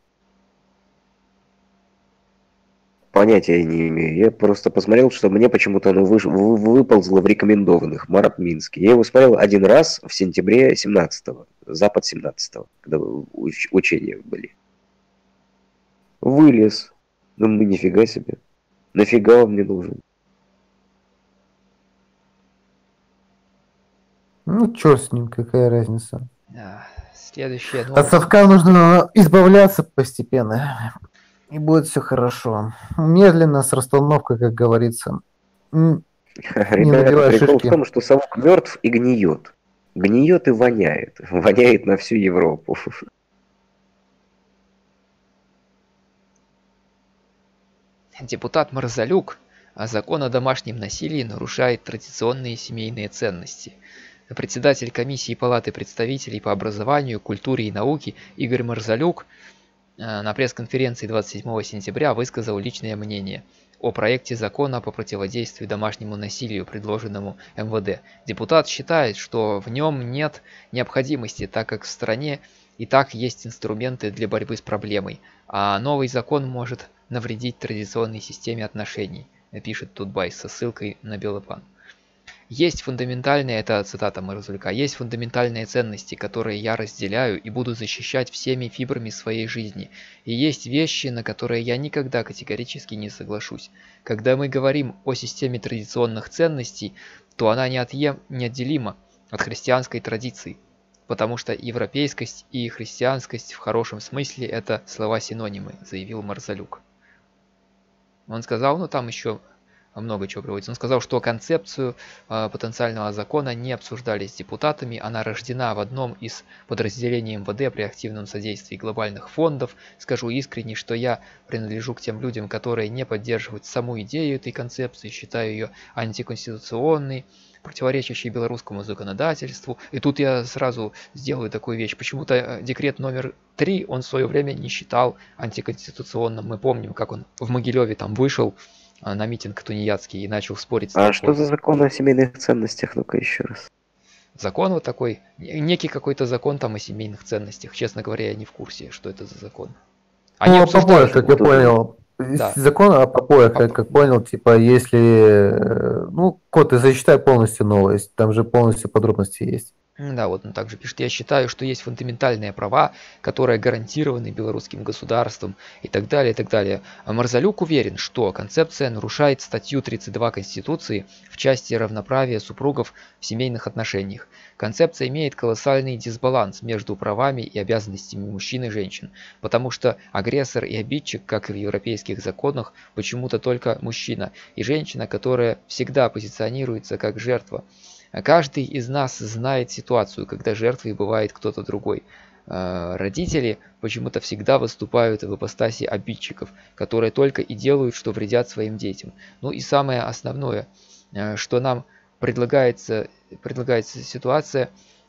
Понятия не имею. Я просто посмотрел, что мне почему-то оно выш... выползло в рекомендованных. Марат Минский. Я его смотрел один раз в сентябре семнадцатого. Запад семнадцатого, когда уч... учения были. Вылез. Думаю, нифига себе. Нафига он мне нужен? Ну, черт с ним, какая разница. Да, следующее. От совка нужно избавляться постепенно. И будет все хорошо. Медленно, с расстановкой, как говорится. Ребята, прикол в том, что совок мертв и гниет. Гниет и воняет. Воняет на всю Европу. Депутат Марзалюк, а закон о домашнем насилии нарушает традиционные семейные ценности. Председатель комиссии Палаты представителей по образованию, культуре и науке Игорь Марзалюк на пресс-конференции двадцать седьмого сентября высказал личное мнение. о проекте закона по противодействию домашнему насилию, предложенному эм вэ дэ. Депутат считает, что в нем нет необходимости, так как в стране и так есть инструменты для борьбы с проблемой, а новый закон может навредить традиционной системе отношений, пишет Тутбай со ссылкой на Белопан. Есть фундаментальные, это цитата Марзулика, есть фундаментальные ценности, которые я разделяю и буду защищать всеми фибрами своей жизни. И есть вещи, на которые я никогда категорически не соглашусь. Когда мы говорим о системе традиционных ценностей, то она неотъем, неотделима от христианской традиции. Потому что европейскость и христианскость в хорошем смысле это слова-синонимы, заявил Марзалюк. Он сказал, ну там еще много чего приводится. Он сказал, что концепцию э, потенциального закона не обсуждали с депутатами. Она рождена в одном из подразделений эм вэ дэ при активном содействии глобальных фондов. Скажу искренне, что я принадлежу к тем людям, которые не поддерживают саму идею этой концепции, считаю ее антиконституционной, противоречащей белорусскому законодательству. И тут я сразу сделаю такую вещь. Почему-то декрет номер три он в свое время не считал антиконституционным. Мы помним, как он в Могилеве там вышел на митинг тунеядский и начал спорить с А что за закон о семейных ценностях? Ну-ка еще раз. Закон вот такой, некий какой-то закон там о семейных ценностях. Честно говоря, я не в курсе, что это за закон. Они ну, обсуждают, как я понял. Да. Закон о попоях, как, как понял, типа, если... Ну, кот, ты зачитай полностью новость, там же полностью подробности есть. Да, вот он также пишет, я считаю, что есть фундаментальные права, которые гарантированы белорусским государством и так далее, и так далее. А Марзалюк уверен, что концепция нарушает статью тридцать два Конституции в части равноправия супругов в семейных отношениях. Концепция имеет колоссальный дисбаланс между правами и обязанностями мужчин и женщин, потому что агрессор и обидчик, как и в европейских законах, почему-то только мужчина, и женщина, которая всегда позиционируется как жертва. Каждый из нас знает ситуацию, когда жертвой бывает кто-то другой. Родители почему-то всегда выступают в ипостаси обидчиков, которые только и делают, что вредят своим детям. Ну и самое основное, что нам предлагается, предлагается ситуация,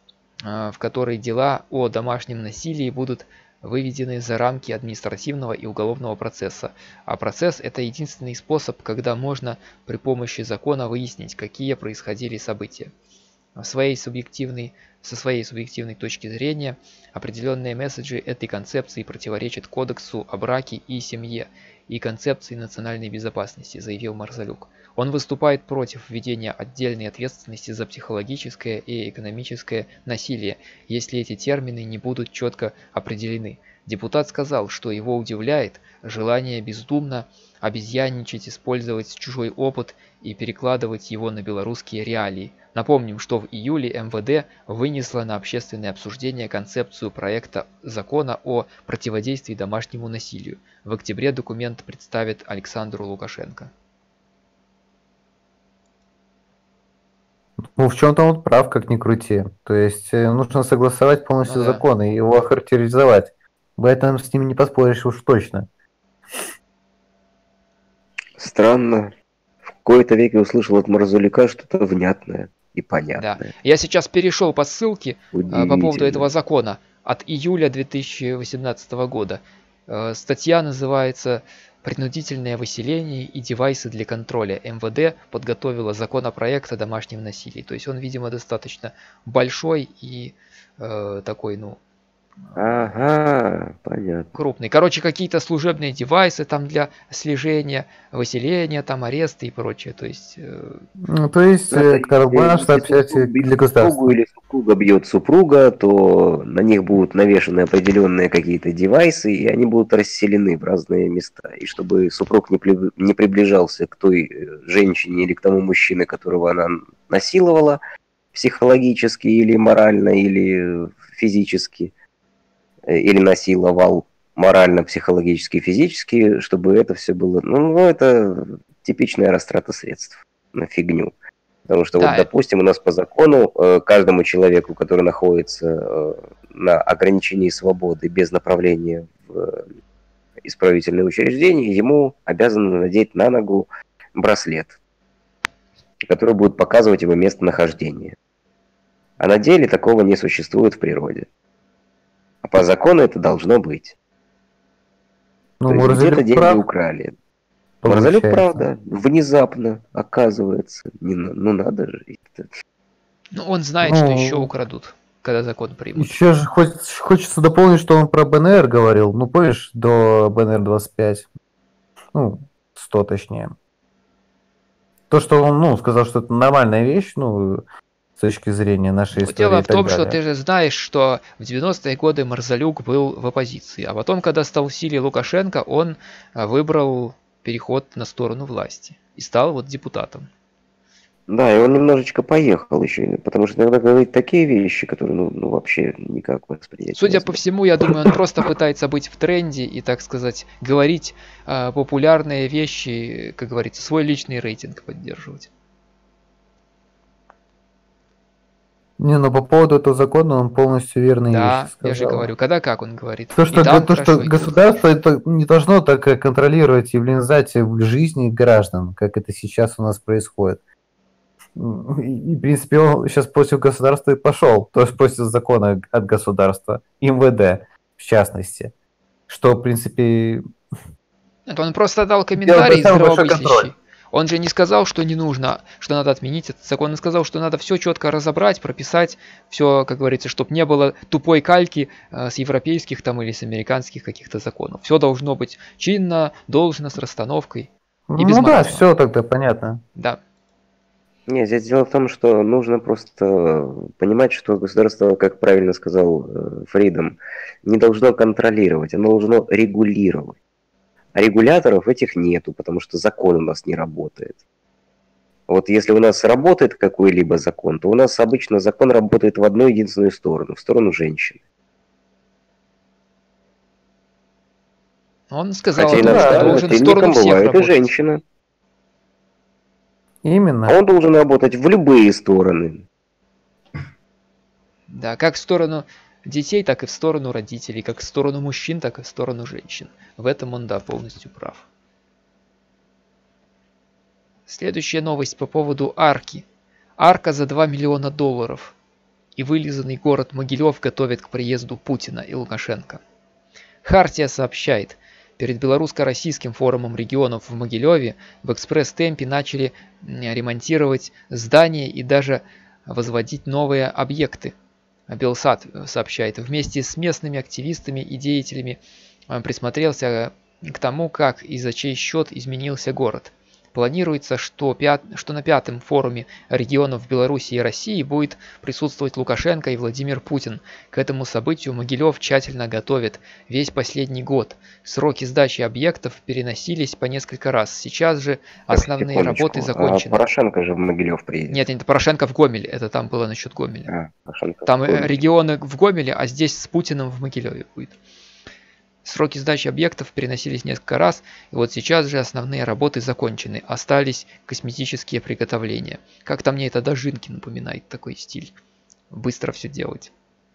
в которой дела о домашнем насилии будут выведены за рамки административного и уголовного процесса. А процесс – это единственный способ, когда можно при помощи закона выяснить, какие происходили события. В своей субъективной, со своей субъективной точки зрения, определенные месседжи этой концепции противоречат Кодексу о браке и семье и концепции национальной безопасности, заявил Марзалюк. Он выступает против введения отдельной ответственности за психологическое и экономическое насилие, если эти термины не будут четко определены. Депутат сказал, что его удивляет желание бездумно обезьянничать, использовать чужой опыт и перекладывать его на белорусские реалии. Напомним, что в июле эм вэ дэ вынесла на общественное обсуждение концепцию проекта закона о противодействии домашнему насилию. В октябре документ представит Александру Лукашенко. Ну, в чем-то он прав, как ни крути. То есть нужно согласовать полностью ну, да. закон и его охарактеризовать. В этом с ним не поспоришь уж точно. Странно. В какой-то веке услышал от Марзулика что-то внятное и понятное. Да. Я сейчас перешел по ссылке по поводу этого закона от июля две тысячи восемнадцатого года. Статья называется «Принудительное выселение и девайсы для контроля». эм вэ дэ подготовила законопроект о домашнем насилии. То есть он, видимо, достаточно большой и э, такой, ну... Ага, понятно. Крупный. Короче, какие-то служебные девайсы там для слежения, выселения, там аресты и прочее. То есть... Э... Ну, то есть, карабан, что опять для государства. Или супруга бьет супруга, то на них будут навешаны определенные какие-то девайсы, и они будут расселены в разные места. И чтобы супруг не, при... не приближался к той женщине или к тому мужчине, которого она насиловала, психологически или морально, или физически, или насиловал морально, психологически, физически, чтобы это все было... Ну, ну это типичная растрата средств на фигню. Потому что, да, вот, допустим, у нас по закону каждому человеку, который находится на ограничении свободы без направления в исправительное учреждение, ему обязаны надеть на ногу браслет, который будет показывать его местонахождение. А на деле такого не существует в природе. А по закону это должно быть. Ну, то есть где-то деньги прав. украли. Марзалюк, получается. правда, внезапно оказывается. Не, на- ну надо же. Ну, он знает, Ну, что еще украдут, когда закон примут. Еще же хоч- хочется дополнить, что он про БНР говорил. Ну, помнишь, до БНР двадцать пять. Ну, сто точнее. То, что он, ну, сказал, что это нормальная вещь, ну, с точки зрения нашей Но истории дело и в так том, что далее. ты же знаешь, что в девяностые годы Марзалюк был в оппозиции, а потом, когда стал в силе Лукашенко, он а, выбрал переход на сторону власти и стал вот депутатом. Да, и он немножечко поехал еще, потому что иногда говорит такие вещи, которые, ну, ну вообще никак воспринять Судя невозможно. по всему, я думаю, он просто пытается быть в тренде и, так сказать, говорить а, популярные вещи, как говорится, свой личный рейтинг поддерживать. Не, ну по поводу этого закона он полностью верные Да, вещи я же сказал. говорю, когда как он говорит. То, И что, там то, что хорошо, и плохо. государство это не должно так э, контролировать и влезать в жизни граждан, как это сейчас у нас происходит. М, И, и, в принципе, он сейчас против государства и пошел, то есть против закона от государства, МВД в частности. Что, в принципе, Нет, он просто дал комментарий самый большой здравомыслящий. контроль. Он же не сказал, что не нужно, что надо отменить этот закон. Он сказал, что надо все четко разобрать, прописать, все, как говорится, чтобы не было тупой кальки э, с европейских там или с американских каких-то законов. Все должно быть чинно, должно, с расстановкой. И без ну да, маразма. все тогда понятно. Да. Нет, здесь дело в том, что нужно просто понимать, что государство, как правильно сказал э, Фридом, не должно контролировать, оно должно регулировать. А регуляторов этих нету, потому что закон у нас не работает. Вот если у нас работает какой-либо закон, то у нас обычно закон работает в одну единственную сторону, в сторону женщины. Он сказал, Хотя о том, иногда что должен в тыльником сторону всех бывает и работать. женщина. Именно. А он должен работать в любые стороны. Да, как в сторону детей, так и в сторону родителей, как в сторону мужчин, так и в сторону женщин. В этом он, да, полностью прав. Следующая новость по поводу арки. Арка за два миллиона долларов. И вылизанный город Могилев готовит к приезду Путина и Лукашенко. Хартия сообщает, перед белорусско-российским форумом регионов в Могилеве в экспресс-темпе начали ремонтировать здания и даже возводить новые объекты. Белсат сообщает, вместе с местными активистами и деятелями присмотрелся к тому, как и за чей счет изменился город. Планируется, что, пят... что на пятом форуме регионов Беларуси и России будет присутствовать Лукашенко и Владимир Путин. К этому событию Могилев тщательно готовит весь последний год. Сроки сдачи объектов переносились по несколько раз. Сейчас же основные Так, работы секундочку. закончены. А Порошенко же в Могилев приедет. Нет, это Порошенко в Гомеле, это там было насчет Гомеля. А, Порошенко Там в Гомеле. регионы в Гомеле, а здесь с Путиным в Могилеве будет. Сроки сдачи объектов переносились несколько раз, и вот сейчас же основные работы закончены, остались косметические приготовления. Как-то мне это Дожинки напоминает, такой стиль. Быстро все делать.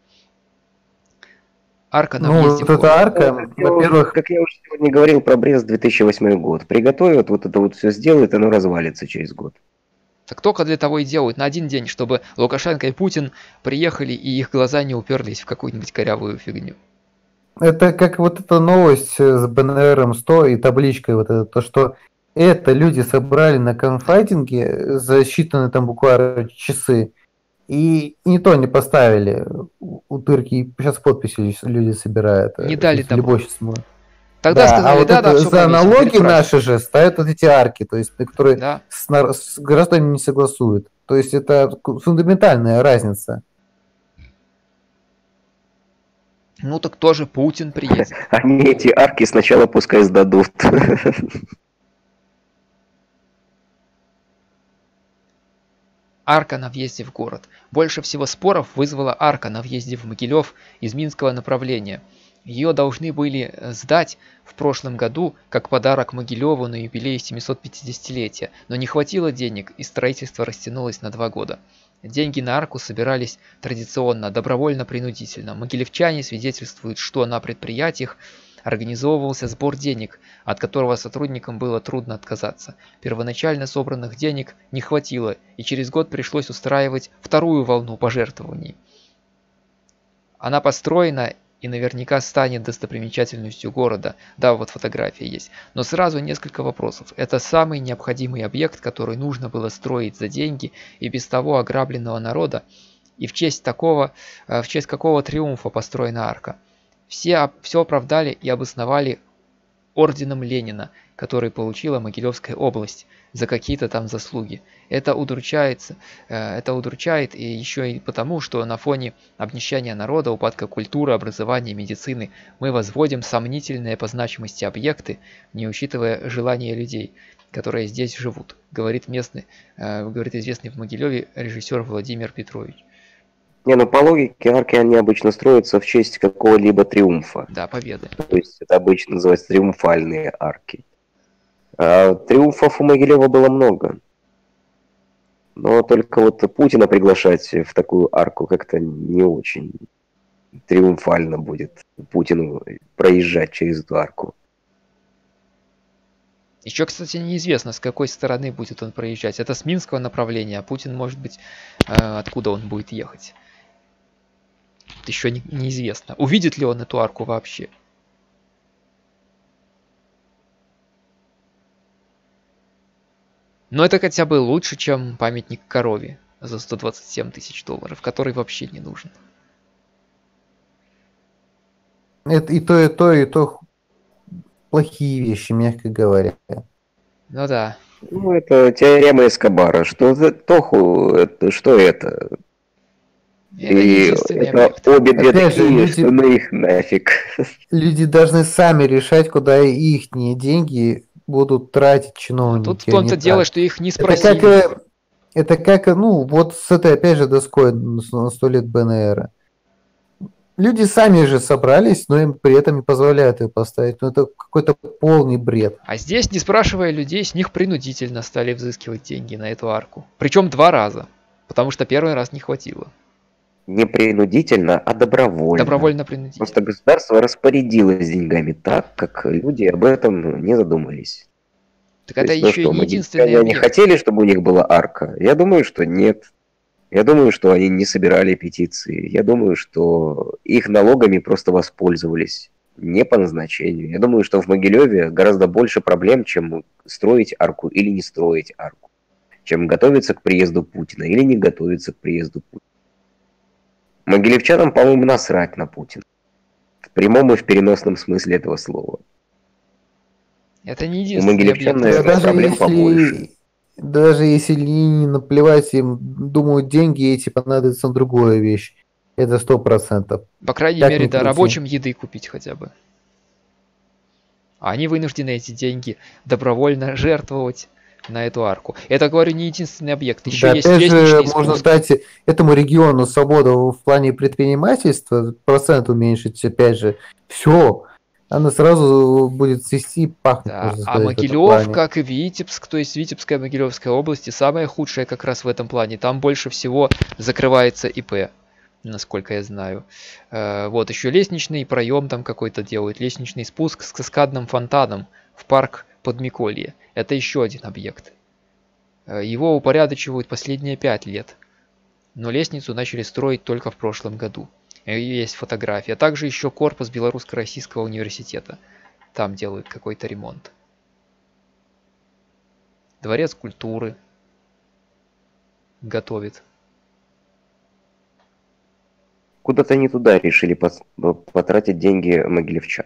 Арка на Ну, въезде вот в эта город. арка, Как я, во-первых, как я уже сегодня говорил про Брест две тысячи восьмой год. Приготовят, вот это вот все сделают, оно развалится через год. Так только для того и делают, на один день, чтобы Лукашенко и Путин приехали и их глаза не уперлись в какую-нибудь корявую фигню. это как вот эта новость с БНРом сто и табличкой, вот это, то, что это люди собрали на конфайтинге за считанные там буквально часы, и не то не поставили утырки, сейчас подписи люди собирают. Не дали там. добро. Любой Тогда да, сказали, а вот да, это да, все за налоги наши же ставят вот эти арки, то есть, которые Да. с, нар- с гражданами не согласуют. То есть это фундаментальная разница. Ну так тоже Путин приедет. Они эти арки сначала пускай сдадут. Арка на въезде в город. Больше всего споров вызвала арка на въезде в Могилев из Минского направления. Ее должны были сдать в прошлом году как подарок Могилеву на юбилей семисот-пятидесятилетия, но не хватило денег, и строительство растянулось на два года. Деньги на арку собирались традиционно, добровольно-принудительно. Могилевчане свидетельствуют, что на предприятиях организовывался сбор денег, от которого сотрудникам было трудно отказаться. Первоначально собранных денег не хватило, и через год пришлось устраивать вторую волну пожертвований. Она построена и наверняка станет достопримечательностью города. Да, вот фотография есть. Но сразу несколько вопросов. Это самый необходимый объект, который нужно было строить за деньги и без того ограбленного народа. И в честь такого, в честь какого триумфа построена арка. Все, все оправдали и обосновали орденом Ленина, который получила Могилевская область за какие-то там заслуги. Это удручается, это удручает и еще и потому, что на фоне обнищания народа, упадка культуры, образования, медицины мы возводим сомнительные по значимости объекты, не учитывая желания людей, которые здесь живут, говорит местный, говорит известный в Могилеве режиссер Владимир Петрович. Не, ну по логике арки они обычно строятся в честь какого-либо триумфа. Да, победы. То есть это обычно называется триумфальные арки. А триумфов у Могилева было много. Но только вот Путина приглашать в такую арку как-то не очень триумфально будет Путину проезжать через эту арку. Еще, кстати, неизвестно, с какой стороны будет он проезжать. Это с Минского направления, а Путин, может быть, откуда он будет ехать. Еще не, неизвестно. Увидит ли он эту арку вообще. Но это хотя бы лучше, чем памятник корове за сто двадцать семь тысяч долларов, который вообще не нужен. Это и то, и то, и то плохие вещи, мягко говоря. Ну да. Ну, это теорема Эскобара. Что за Тоху, это, что это? Это и это объект. обе две Опять же, такие, люди- что ну их нафиг. Люди должны сами решать, куда их деньги будут тратить чиновники. Тут в том-то а не дело, так. что их не Это спросили. как, э, это как, э, ну, вот с этой, опять же, доской на сто лет БНР. Люди сами же собрались, но им при этом не позволяют ее поставить. Ну, это какой-то полный бред. А здесь, не спрашивая людей, с них принудительно стали взыскивать деньги на эту арку. Причем два раза. Потому что первый раз не хватило. Не принудительно, а добровольно. Добровольно принудительно. Просто государство распорядилось деньгами так, как люди об этом не задумались. Так То это есть, ну еще что, и не могильчане, единственный они объект. хотели, чтобы у них была арка? Я думаю, что нет. Я думаю, что они не собирали петиции. Я думаю, что их налогами просто воспользовались. Не по назначению. Я думаю, что в Могилеве гораздо больше проблем, чем строить арку или не строить арку. Чем готовиться к приезду Путина или не готовиться к приезду Путина. Могилевчанам, по-моему, насрать на Путина. В прямом и в переносном смысле этого слова. Это не У единственный могилевчан, объект. наверное, даже проблем если, побольше. даже если не наплевать им, думают, деньги эти понадобятся на другую вещь. Это сто процентов. По крайней Как мере, ни да, крути. рабочим еды купить хотя бы. А они вынуждены эти деньги добровольно жертвовать на эту арку. Это, говорю, не единственный объект. Еще Да, есть опять же, лестничный можно спуск. дать этому региону свободу в плане предпринимательства, процент уменьшить, опять же, все. Она сразу будет цвести и пахнуть, Да, можно а сказать, в этом Могилев, плане. как и Витебск, то есть Витебская и Могилевская области, самая худшая как раз в этом плане. Там больше всего закрывается ИП, насколько я знаю. Э, Вот, еще лестничный проем там какой-то делают, лестничный спуск с каскадным фонтаном в парк Подмиколье. Это еще один объект. Э, Его упорядочивают последние пять лет. Но лестницу начали строить только в прошлом году. И есть фотография. Также еще корпус Белорусско-Российского университета. Там делают какой-то ремонт. Дворец культуры готовит. Куда-то не туда решили пос- потратить деньги могилевчан.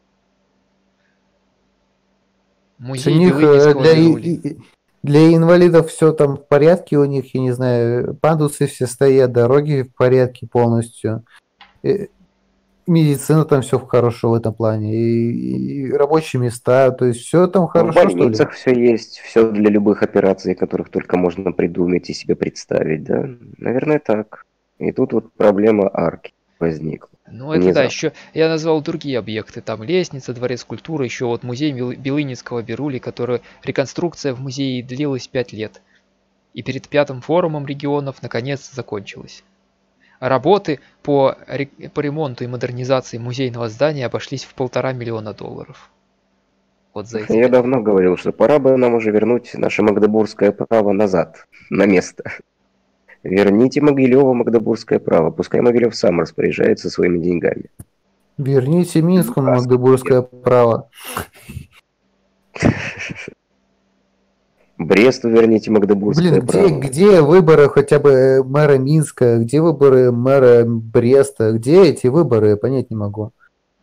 У Музей них э, Белынинского для, Бирули. и- для инвалидов все там в порядке у них, я не знаю, пандусы все стоят, дороги в порядке полностью. Э, Медицина там все хорошо в этом плане. И, и рабочие места, то есть все там В хорошо, что ли? больницах все есть, все для любых операций, которых только можно придумать и себе представить, да? Наверное, так. И тут вот проблема арки возникла. Ну это да, Внезапно. еще я назвал другие объекты. Там лестница, дворец культуры, еще вот музей Бел- Белынинского Бирули, который реконструкция в музее длилась пять лет. И перед пятым форумом регионов наконец закончилась. А работы по, ре- по ремонту и модернизации музейного здания обошлись в полтора миллиона долларов. Вот за эти Я пять давно говорил, что пора бы нам уже вернуть наше магдебургское право назад, на место. Верните Могилеву магдебургское право, пускай Могилев сам распоряжается своими деньгами. Верните Минску магдебургское право. Бресту верните магдебургское Блин, где, право. где выборы хотя бы мэра Минска, где выборы мэра Бреста, где эти выборы, я понять не могу.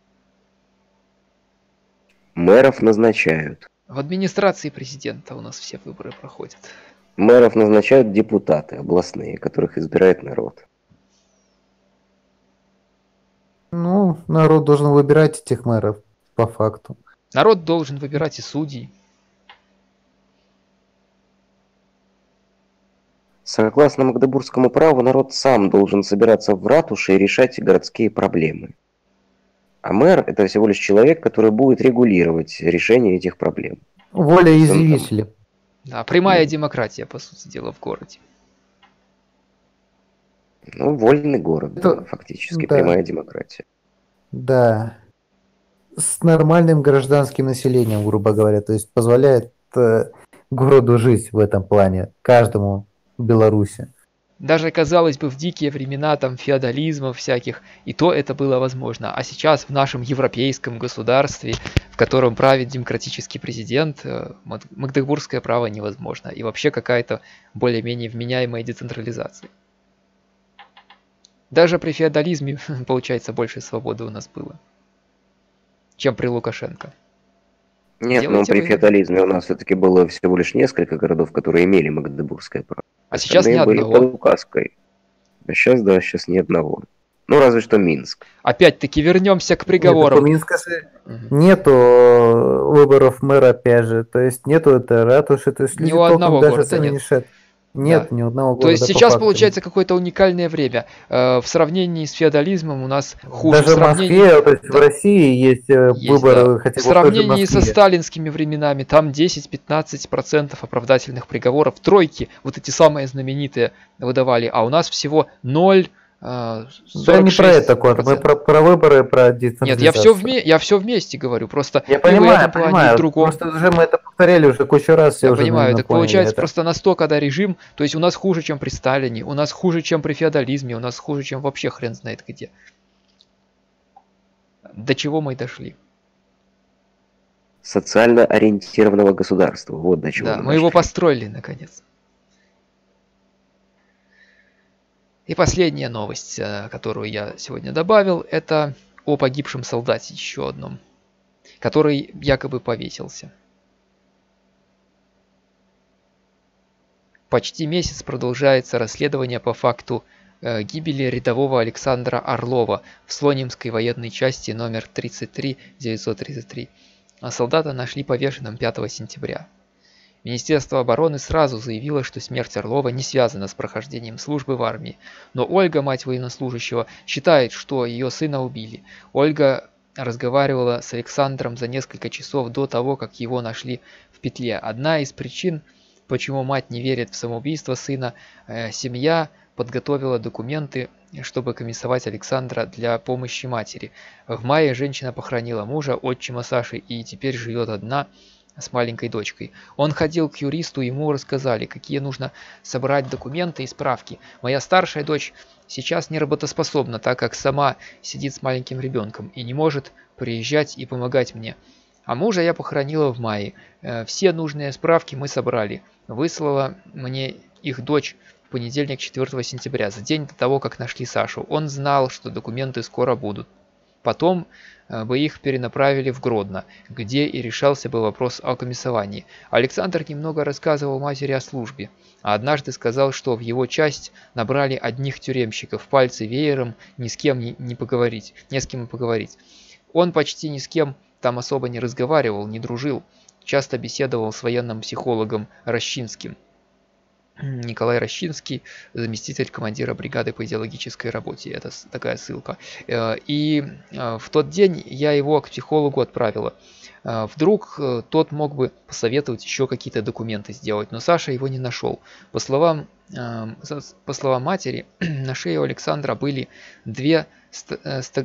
Мэров назначают. В администрации президента у нас все выборы проходят. Мэров назначают депутаты областные, которых избирает народ. Ну, народ должен выбирать этих мэров, по факту. Народ должен выбирать и судей. Согласно магдебургскому праву, народ сам должен собираться в ратуше и решать городские проблемы. А мэр – это всего лишь человек, который будет регулировать решение этих проблем. Волеизъявители. Да, прямая демократия, по сути дела, в городе. Ну, вольный город, Это- да, фактически, да. прямая демократия. Да. С нормальным гражданским населением, грубо говоря. То есть позволяет э, городу жить в этом плане. Каждому в Беларуси. Даже, казалось бы, в дикие времена там феодализма всяких, и то это было возможно. А сейчас в нашем европейском государстве, в котором правит демократический президент, э, маг- магдебургское право невозможно. И вообще какая-то более-менее вменяемая децентрализация. Даже при феодализме, получается, больше свободы у нас было, чем при Лукашенко. Нет, но Делайте при вы. феодализме у нас все-таки было всего лишь несколько городов, которые имели магдебургское право. А сейчас ни Остальные были одного. под указкой. А сейчас, да, сейчас ни одного. Ну, разве что Минск. Опять-таки вернемся к Нет, приговорам. у Минска же Мгм. нету выборов мэра, опять же. То есть нету это ратуши. То есть Ни люди у толком одного даже города сами нет. не решают. Нет Да. ни одного города. То есть по сейчас факту. получается какое-то уникальное время. Э, В сравнении с феодализмом у нас хуже. Даже В в сравнении, Москве, то есть в да. России есть, э, Есть, выборы, да. хотя В бы в той же сравнении со Москве. сталинскими временами там десять-пятнадцать процентов оправдательных приговоров. Тройки, вот эти самые знаменитые, выдавали. А у нас всего ноль. э, Да не про это, Кот, мы процентов. про, про выборы, про Нет, децентрализацию. я все, вме... я все вместе говорю. Просто Я и в понимаю, этом плане, и в понимаю. другом. Просто уже мы это повторяли уже кучу раз. все Я уже, понимаю, наверное, так поняли получается это. просто настолько, да, режим, то есть у нас хуже, чем при Сталине, у нас хуже, чем при феодализме, у нас хуже, чем вообще хрен знает где. До чего мы дошли? Социально ориентированного государства. Вот до чего Да, мы мы его дошли. построили наконец. И последняя новость, э, которую я сегодня добавил, это о погибшем солдате еще одном, который якобы повесился. Почти месяц продолжается расследование по факту э, гибели рядового Александра Орлова в Слонимской военной части номер тридцать три девятьсот тридцать три. А солдата нашли повешенным пятого сентября. Министерство обороны сразу заявило, что смерть Орлова не связана с прохождением службы в армии. Но Ольга, мать военнослужащего, считает, что ее сына убили. Ольга разговаривала с Александром за несколько часов до того, как его нашли в петле. Одна из причин, почему мать не верит в самоубийство сына, э, семья подготовила документы, чтобы комиссовать Александра для помощи матери. В мае женщина похоронила мужа, отчима Саши, и теперь живет одна с маленькой дочкой. Он ходил к юристу, ему рассказали, какие нужно собрать документы и справки. Моя старшая дочь сейчас не работоспособна, так как сама сидит с маленьким ребенком и не может приезжать и помогать мне. А мужа я похоронила в мае. Э, Все нужные справки мы собрали. Выслала мне их дочь в понедельник, четвёртого сентября, за день до того, как нашли Сашу. Он знал, что документы скоро будут. Потом э, бы их перенаправили в Гродно, где и решался бы вопрос о комиссовании. Александр немного рассказывал матери о службе, а однажды сказал, что в его часть набрали одних тюремщиков, пальцы веером, ни с кем не, не поговорить, не с кем поговорить. Он почти ни с кем там особо не разговаривал, не дружил, часто беседовал с военным психологом Рощинским. Николай Рощинский, заместитель командира бригады по идеологической работе. Это с- такая ссылка. Э, И э, в тот день я его к психологу отправила. Э, Вдруг э, тот мог бы посоветовать еще какие-то документы сделать, но Саша его не нашел. По словам, э, за- по словам матери, на шее у Александра были две ст- э, ста-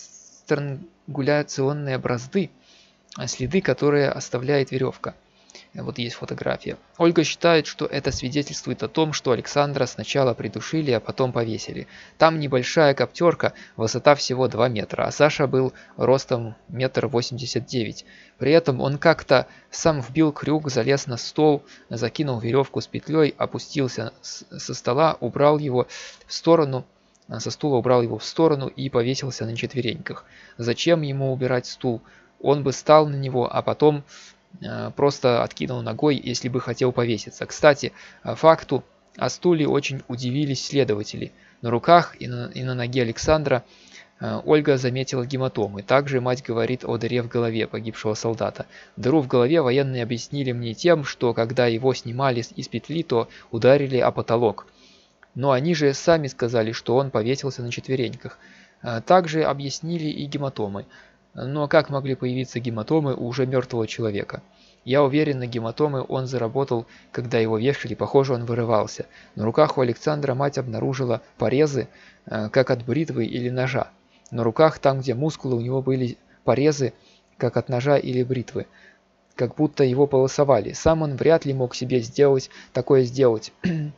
странгуляционные бразды, а следы, которые оставляет веревка. Вот есть фотография. Ольга считает, что это свидетельствует о том, что Александра сначала придушили, а потом повесили. Там небольшая коптерка, высота всего два метра, а Саша был ростом метр восемьдесят девять. При этом он как-то сам вбил крюк, залез на стол, закинул веревку с петлей, опустился со стола, убрал его в сторону, со стула убрал его в сторону и повесился на четвереньках. Зачем ему убирать стул? Он бы встал на него, а потом э, просто откинул ногой, если бы хотел повеситься. Кстати, факту о стуле очень удивились следователи. На руках и на, и на ноге Александра э, Ольга заметила гематомы. Также мать говорит о дыре в голове погибшего солдата. Дыру в голове военные объяснили мне тем, что когда его снимали из петли, то ударили о потолок. Но они же сами сказали, что он повесился на четвереньках. Э, также объяснили и гематомы. Но как могли появиться гематомы у уже мертвого человека? Я уверен, на гематомы он заработал, когда его вешали, похоже, он вырывался. На руках у Александра мать обнаружила порезы, как от бритвы или ножа. На руках, там где мускулы, у него были порезы, как от ножа или бритвы. Как будто его полосовали. Сам он вряд ли мог себе сделать такое сделать.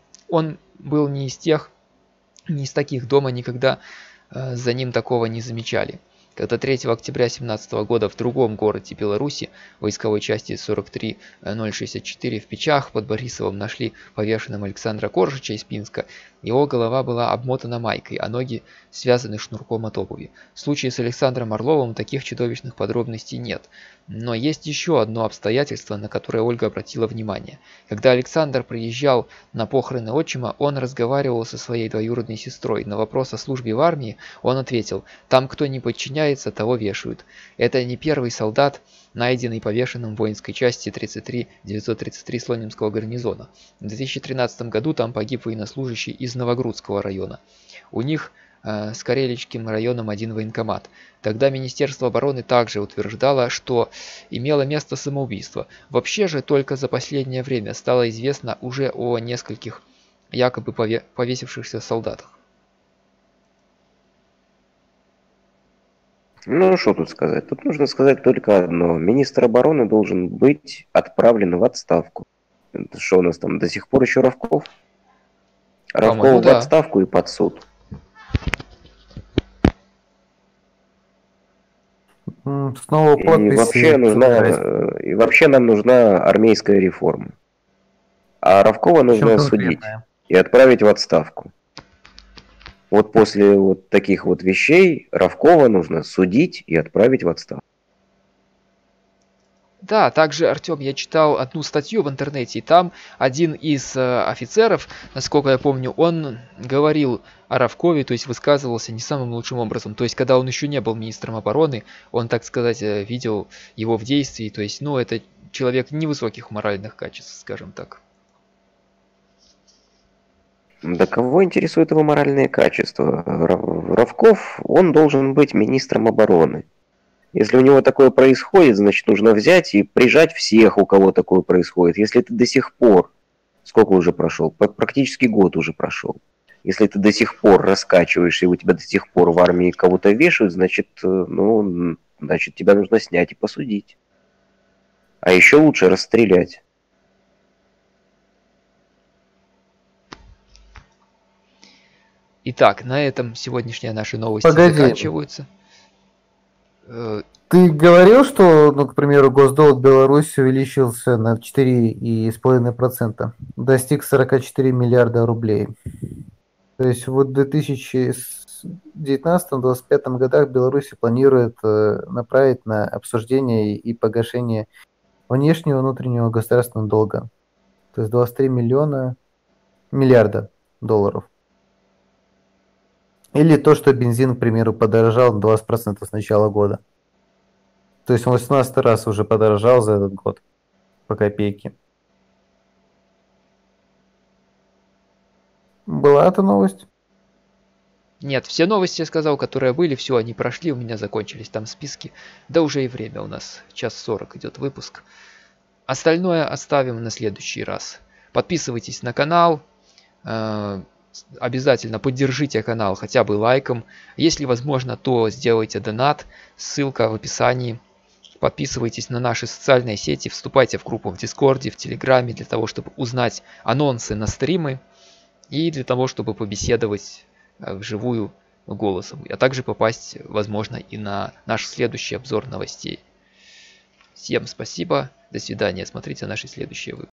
Он был не из тех, не из таких, дома никогда за ним такого не замечали. Когда третьего октября две тысячи семнадцатого года в другом городе Беларуси, войсковой части сорок три ноль шестьдесят четыре в Печах под Борисовым нашли повешенным Александра Коржича из Пинска, его голова была обмотана майкой, а ноги связаны шнурком от обуви. В случае с Александром Орловым таких чудовищных подробностей нет. Но есть еще одно обстоятельство, на которое Ольга обратила внимание. Когда Александр приезжал на похороны отчима, он разговаривал со своей двоюродной сестрой. На вопрос о службе в армии он ответил: «Там кто не подчиняется, того вешают». Это не первый солдат, найденный повешенным в воинской части тридцать три девятьсот тридцать три Слонимского гарнизона. В две тысячи тринадцатом году там погиб военнослужащий из Новогрудского района. У них э, с Кареличским районом один военкомат. Тогда Министерство обороны также утверждало, что имело место самоубийство. Вообще же только за последнее время стало известно уже о нескольких якобы пове повесившихся солдатах. Ну, что тут сказать? Тут нужно сказать только одно. Министр обороны должен быть отправлен в отставку. Что у нас там до сих пор еще Равков? Равков в да. отставку и под суд. Снова И вообще, нужна, и вообще нам нужна армейская реформа. А Равкова нужно судить и отправить в отставку. Вот после вот таких вот вещей Равкова нужно судить и отправить в отставку. Да, также, Артем, я читал одну статью в интернете, и там один из э, офицеров, насколько я помню, он говорил о Равкове, то есть высказывался не самым лучшим образом. То есть, когда он еще не был министром обороны, он, так сказать, видел его в действии. То есть, ну, это человек невысоких моральных качеств, скажем так. Да кого интересуют его моральные качества? Равков, он должен быть министром обороны. Если у него такое происходит, значит, нужно взять и прижать всех, у кого такое происходит. Если ты до сих пор, сколько уже прошел? Практически год уже прошел. Если ты до сих пор раскачиваешься, и у тебя до сих пор в армии кого-то вешают, значит, ну, значит, тебя нужно снять и посудить. А еще лучше расстрелять. Итак, на этом сегодняшние наши новости Погоди. заканчиваются. Ты говорил, что, ну, к примеру, госдолг Беларуси увеличился на четыре и пять десятых процента, достиг сорок четыре миллиарда рублей. То есть вот в две тысячи девятнадцатом — две тысячи двадцать пятом годах Беларусь планирует направить на обсуждение и погашение внешнего и внутреннего государственного долга. То есть двадцать три миллиона миллиарда долларов. Или то, что бензин, к примеру, подорожал на двадцать процентов с начала года. То есть он восемнадцатый раз уже подорожал за этот год по копейке. Была эта новость? Нет, все новости, я сказал, которые были, все, они прошли, у меня закончились там списки. Да уже и время у нас, час сорок идет выпуск. Остальное оставим на следующий раз. Подписывайтесь на канал. Обязательно поддержите канал хотя бы лайком. Если возможно, то сделайте донат. Ссылка в описании. Подписывайтесь на наши социальные сети, вступайте в группу в Дискорде, в Телеграме, для того, чтобы узнать анонсы на стримы и для того, чтобы побеседовать вживую голосом, а также попасть, возможно, и на наш следующий обзор новостей. Всем спасибо, до свидания, смотрите наши следующие выпуски.